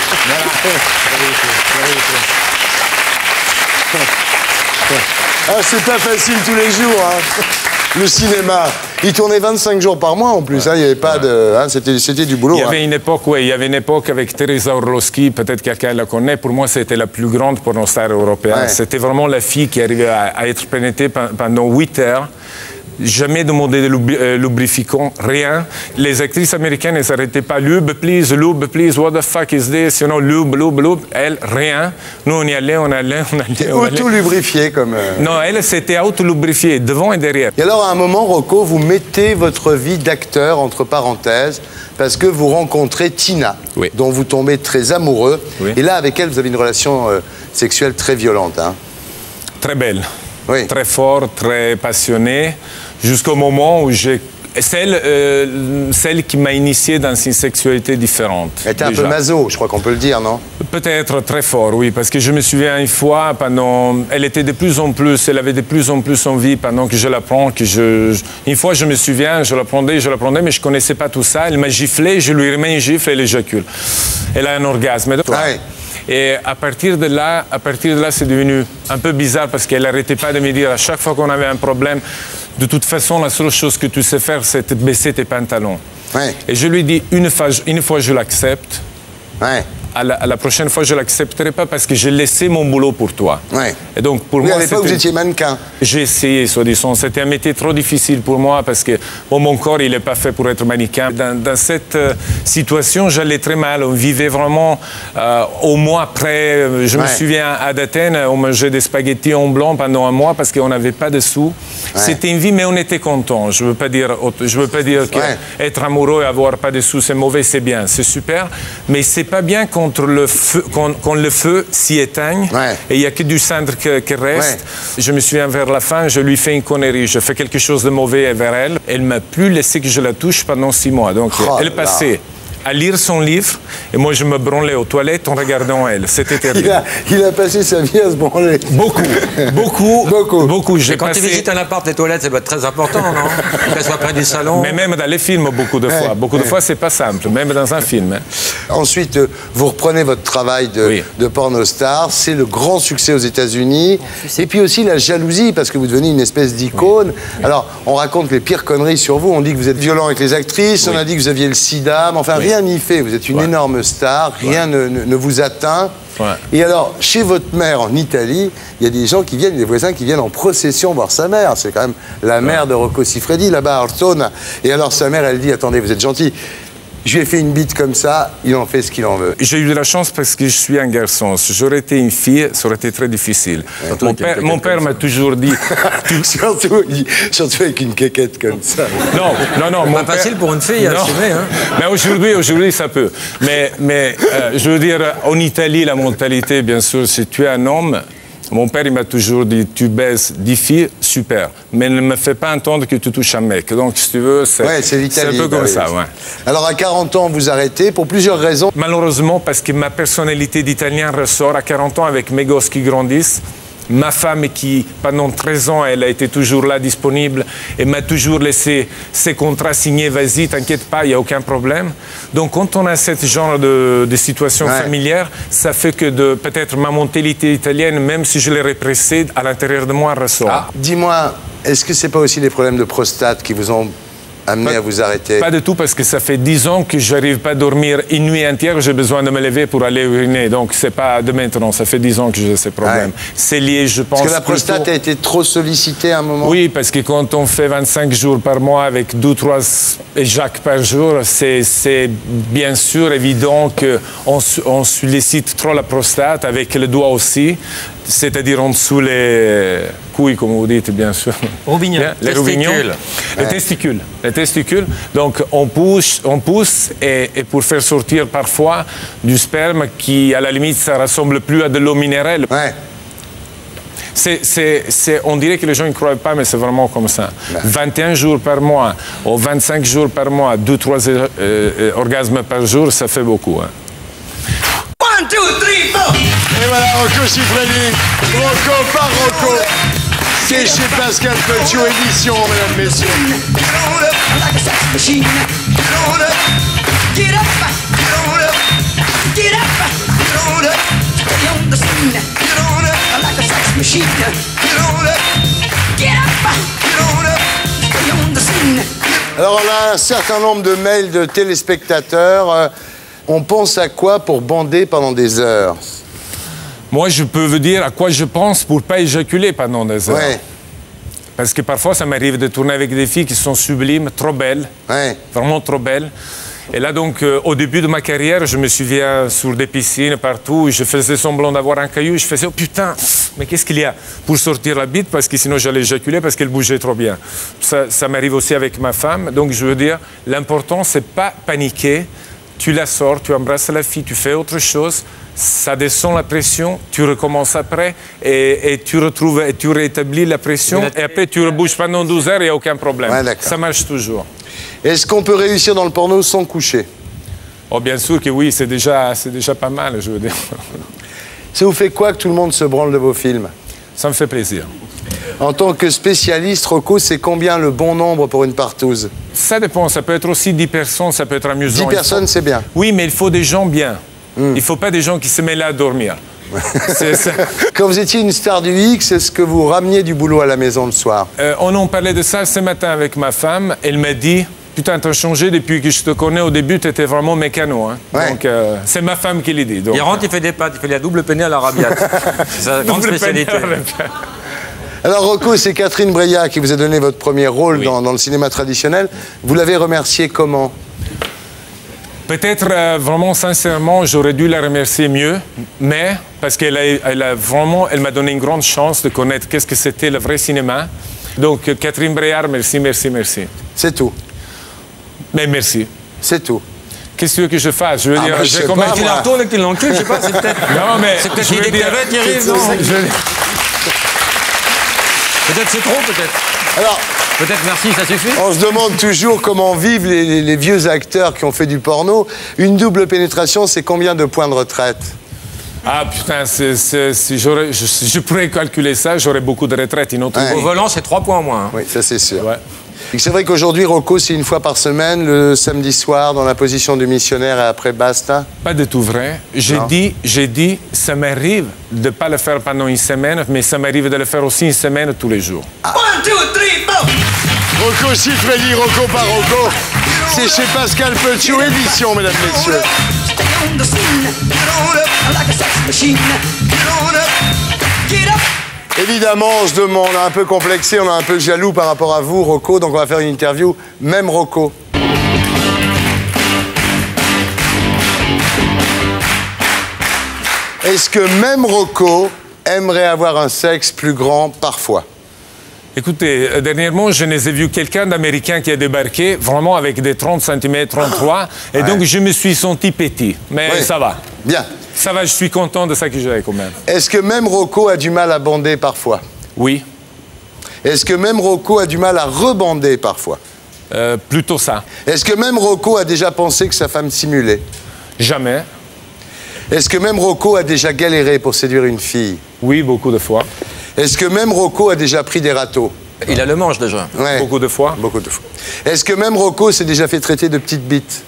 Ah, c'est pas facile tous les jours, hein. Le cinéma. Il tournait 25 jours par mois en plus, hein. Il n'y avait pas de... Hein, c'était du boulot. Il y avait une époque avec Teresa Orlowski, peut-être quelqu'un la connaît. Pour moi, c'était la plus grande pornostar européenne. C'était vraiment la fille qui arrivait à être pénétrée pendant 8 heures. Jamais demandé de lubrifiant, rien. Les actrices américaines, elles n'arrêtaient pas. Lube, please, what the fuck is this? You know, lube. Elle, rien. Nous, on y allait. Auto-lubrifié comme... Non, elle, c'était auto-lubrifié, devant et derrière. Et alors, à un moment, Rocco, vous mettez votre vie d'acteur entre parenthèses parce que vous rencontrez Tina, dont vous tombez très amoureux. Et là, avec elle, vous avez une relation sexuelle très violente. Hein. Très belle. Très fort, très passionné, jusqu'au moment où celle qui m'a initié dans une sexualité différente. Elle était un peu maso, je crois qu'on peut le dire, non? Peut-être très fort, oui, parce que je me souviens une fois, elle était de plus en plus, elle avait de plus en plus envie pendant que je la prends, une fois je me souviens, je la prendais, mais je ne connaissais pas tout ça, elle m'a giflé, je lui remets une gifle et elle éjacule. Elle a un orgasme. Et à partir de là, c'est devenu un peu bizarre parce qu'elle n'arrêtait pas de me dire à chaque fois qu'on avait un problème, de toute façon, la seule chose que tu sais faire, c'est de baisser tes pantalons. Et je lui dis, une fois je l'accepte, à la prochaine fois, je ne l'accepterai pas parce que j'ai laissé mon boulot pour toi. Et donc, pour moi, à l'époque, vous étiez mannequin. J'ai essayé, soi-disant. C'était un métier trop difficile pour moi parce que mon corps, il n'est pas fait pour être mannequin. Dans cette situation, j'allais très mal. On vivait vraiment au mois après. Je me souviens, à Athènes, on mangeait des spaghettis en blanc pendant un mois parce qu'on n'avait pas de sous. C'était une vie, mais on était content. Je ne veux pas dire qu'être amoureux et avoir pas de sous, c'est mauvais, c'est bien. C'est super. Mais c'est pas bien quand le feu s'y éteigne et il n'y a que du cendre qui reste. Je me souviens vers la fin, je lui fais une connerie, je fais quelque chose de mauvais vers elle. Elle ne m'a plus laissé que je la touche pendant 6 mois. Donc elle passait à lire son livre, et moi je me branlais aux toilettes en regardant elle. C'était terrible. Il a passé sa vie à se branler. Beaucoup. Et quand tu visites un appart, les toilettes, ça doit être très important, non? Qu'elles soient près du salon. Mais même dans les films, beaucoup de fois. Beaucoup de fois, c'est pas simple, même dans un film. Ensuite, vous reprenez votre travail de pornostar. C'est le grand succès aux États-Unis. Et puis aussi la jalousie, parce que vous devenez une espèce d'icône. Alors, on raconte les pires conneries sur vous. On dit que vous êtes violent avec les actrices. On a dit que vous aviez le sida. Mais enfin, rien n'y fait. Vous êtes une énorme star. Rien ne vous atteint. Et alors, chez votre mère en Italie, il y a des gens qui viennent, des voisins qui viennent en procession voir sa mère. C'est quand même la mère de Rocco Siffredi, là-bas à Ortona. Et alors, sa mère, elle dit, attendez, vous êtes gentil. Je lui ai fait une bite comme ça, il en fait ce qu'il en veut. J'ai eu de la chance parce que je suis un garçon. Si j'aurais été une fille, ça aurait été très difficile. Mon père m'a toujours dit... surtout avec une quéquette comme ça. Non. Pas facile pour une fille à assumer. Hein. Mais aujourd'hui, ça peut. Mais je veux dire, en Italie, la mentalité, bien sûr, si tu es un homme... Mon père, il m'a toujours dit, tu baises 10 filles, super. Mais ne me fais pas entendre que tu touches un mec. Donc, si tu veux, c'est un peu comme ça. Ouais. Alors, à 40 ans, vous arrêtez pour plusieurs raisons. Malheureusement, parce que ma personnalité d'Italien ressort à 40 ans avec mes gosses qui grandissent. Ma femme qui, pendant 13 ans, elle a été toujours là, disponible, et m'a toujours laissé ses contrats signés, vas-y, t'inquiète pas, il n'y a aucun problème. Donc, quand on a ce genre de situation familière, ça fait que peut-être ma mentalité italienne, même si je l'ai répressée, à l'intérieur de moi, ressort. Dis-moi, est-ce que c'est pas aussi les problèmes de prostate qui vous ont amené à vous arrêter? Pas du tout, parce que ça fait 10 ans que je n'arrive pas à dormir une nuit entière. J'ai besoin de me lever pour aller uriner. Donc, c'est pas de maintenant. Ça fait 10 ans que j'ai ces problèmes. C'est lié, je pense... Parce que la prostate a été trop sollicitée à un moment? Oui, parce que quand on fait 25 jours par mois avec 2-3 éjacs par jour, c'est bien sûr évident qu'on sollicite trop la prostate, avec le doigt aussi. C'est-à-dire en dessous les couilles, comme vous dites, bien sûr. Roubignons. Les roubignons. Les testicules. Donc, on pousse et pour faire sortir parfois du sperme qui, à la limite, ça ressemble plus à de l'eau minérale. On dirait que les gens ne croient pas, mais c'est vraiment comme ça. 21 jours par mois, ou 25 jours par mois, 2-3 orgasmes par jour, ça fait beaucoup. Hein. 1, 2, 3, 4. Et voilà, Rocco Siffredi, Rocco par Rocco. C'est chez Pascal Pelciot édition, mesdames, messieurs. Alors, on a un certain nombre de mails de téléspectateurs. On pense à quoi pour bander pendant des heures? Moi, je peux vous dire à quoi je pense pour ne pas éjaculer pendant des heures. Parce que parfois, ça m'arrive de tourner avec des filles qui sont sublimes, trop belles, vraiment trop belles. Et là, donc, au début de ma carrière, je me souviens sur des piscines partout, je faisais semblant d'avoir un caillou, je faisais « Oh putain, mais qu'est-ce qu'il y a ?» pour sortir la bite, parce que sinon j'allais éjaculer, parce qu'elle bougeait trop bien. Ça m'arrive aussi avec ma femme. Donc, je veux dire, l'important, c'est pas paniquer. Tu la sors, tu embrasses la fille, tu fais autre chose, ça descend la pression, tu recommences après et tu retrouves et tu rétablis la pression et après tu rebouges pendant 12 heures, il n'y a aucun problème. Ça marche toujours. Est-ce qu'on peut réussir dans le porno sans coucher? Oh, bien sûr que oui, c'est déjà pas mal, je veux dire. Ça vous fait quoi que tout le monde se branle de vos films? Ça me fait plaisir. En tant que spécialiste, Rocco, c'est combien le bon nombre pour une partouze? Ça dépend, ça peut être aussi 10 personnes, ça peut être amusant. 10 personnes, c'est bien. Oui, mais il faut des gens bien. Il ne faut pas des gens qui se mettent là à dormir. Quand vous étiez une star du X, est-ce que vous rameniez du boulot à la maison le soir? On en parlait de ça ce matin avec ma femme. Elle m'a dit, putain, t'as changé depuis que je te connais. Au début, t'étais vraiment mécano. Hein. Donc, c'est ma femme qui l'a dit. Donc, il rentre, il fait des pâtes, il fait la double peinée à l'arabiate. C'est sa grande spécialité. Alors Rocco, c'est Catherine Breillat qui vous a donné votre premier rôle dans le cinéma traditionnel. Vous l'avez remerciée comment? Peut-être vraiment sincèrement, j'aurais dû la remercier mieux, mais parce qu'elle m'a donné une grande chance de connaître qu'est-ce que c'était le vrai cinéma. Donc Catherine Breillat, merci, merci, merci. C'est tout. Mais merci. C'est tout. Qu'est-ce que tu veux que je fasse? Je veux dire, j'ai comme qu'il la retourne et qu'il l'encule, je sais pas, c'est peut-être... Non, mais... C'est peut-être l'idée que t'avais, Thierry, non? Peut-être c'est trop, peut-être. Alors, Peut-être merci, ça suffit. On se demande toujours comment vivent les vieux acteurs qui ont fait du porno. Une double pénétration, c'est combien de points de retraite? Ah putain, si je pourrais calculer ça, j'aurais beaucoup de retraites. Au volant, c'est 3 points en moins. Hein. Oui, ça c'est sûr. Ouais. C'est vrai qu'aujourd'hui, Rocco, c'est une fois par semaine, le samedi soir, dans la position du missionnaire et après basta? Pas du tout vrai. J'ai dit, ça m'arrive de ne pas le faire pendant une semaine, mais ça m'arrive de le faire aussi une semaine tous les jours. 1, 2, 3, 4. Rocco Siffredi, Rocco par Rocco. C'est chez Pascal Petiot, édition, mesdames, messieurs. Stay on the scene. Get on up like a sex machine. Get on up. Get up. Évidemment, on se demande, on est un peu complexé, on est un peu jaloux par rapport à vous, Rocco, donc on va faire une interview, même Rocco. Est-ce que même Rocco aimerait avoir un sexe plus grand parfois? Écoutez, dernièrement, je n'ai vu quelqu'un d'américain qui a débarqué, vraiment avec des 30 cm, 33, et donc je me suis senti petit, mais ça va. Bien. Ça va, je suis content de ça que j'ai quand même. Est-ce que même Rocco a du mal à bander parfois? Oui. Est-ce que même Rocco a du mal à rebander parfois? Plutôt ça. Est-ce que même Rocco a déjà pensé que sa femme simulait? Jamais. Est-ce que même Rocco a déjà galéré pour séduire une fille? Oui, beaucoup de fois. Est-ce que même Rocco a déjà pris des râteaux? Il a le manche déjà. Ouais. Beaucoup de fois. Beaucoup de fois. Est-ce que même Rocco s'est déjà fait traiter de petite bite?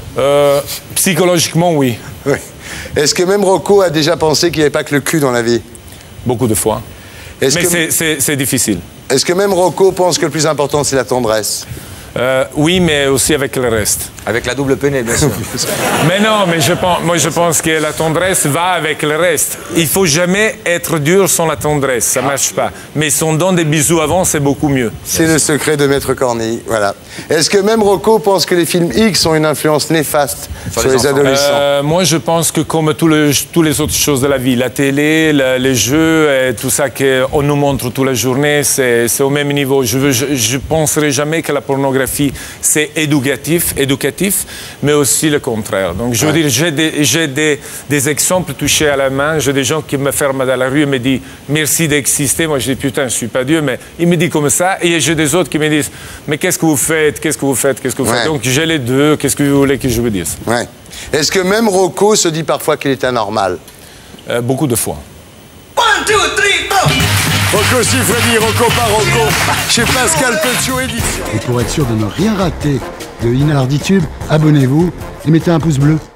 Psychologiquement, oui. Oui. Est-ce que même Rocco a déjà pensé qu'il n'y avait pas que le cul dans la vie? Beaucoup de fois. Mais que... c'est difficile. Est-ce que même Rocco pense que le plus important, c'est la tendresse? Oui, mais aussi avec le reste. Avec la double péné, bien sûr. Mais non, mais je pense que la tendresse va avec le reste. Il faut jamais être dur sans la tendresse, ça marche pas. Mais si on donne des bisous avant, c'est beaucoup mieux. C'est le secret de Maître Cornille, voilà. Est-ce que même Rocco pense que les films X ont une influence néfaste sur les adolescents? Moi, je pense que comme toutes les autres choses de la vie, la télé, les jeux, et tout ça qu'on nous montre toute la journée, c'est au même niveau. Je penserai jamais que la pornographie, c'est éducatif, mais aussi le contraire. Donc, je veux dire, j'ai des exemples touchés à la main. J'ai des gens qui me ferment dans la rue et me disent « Merci d'exister ». Moi, je dis « Putain, je suis pas Dieu », mais il me dit comme ça. Et j'ai des autres qui me disent « Mais qu'est-ce que vous faites? Qu'est-ce que vous faites? Qu'est-ce que vous faites ?» Donc, j'ai les deux. Qu'est-ce que vous voulez que je vous dise? Ouais. Est-ce que même Rocco se dit parfois qu'il est anormal? Beaucoup de fois. 1, 2, 3, 4. Rocco Siffredi, Rocco par Rocco, chez Pascal Petiot, édition. Et pour être sûr de ne rien rater de Inalarditube, abonnez-vous et mettez un pouce bleu.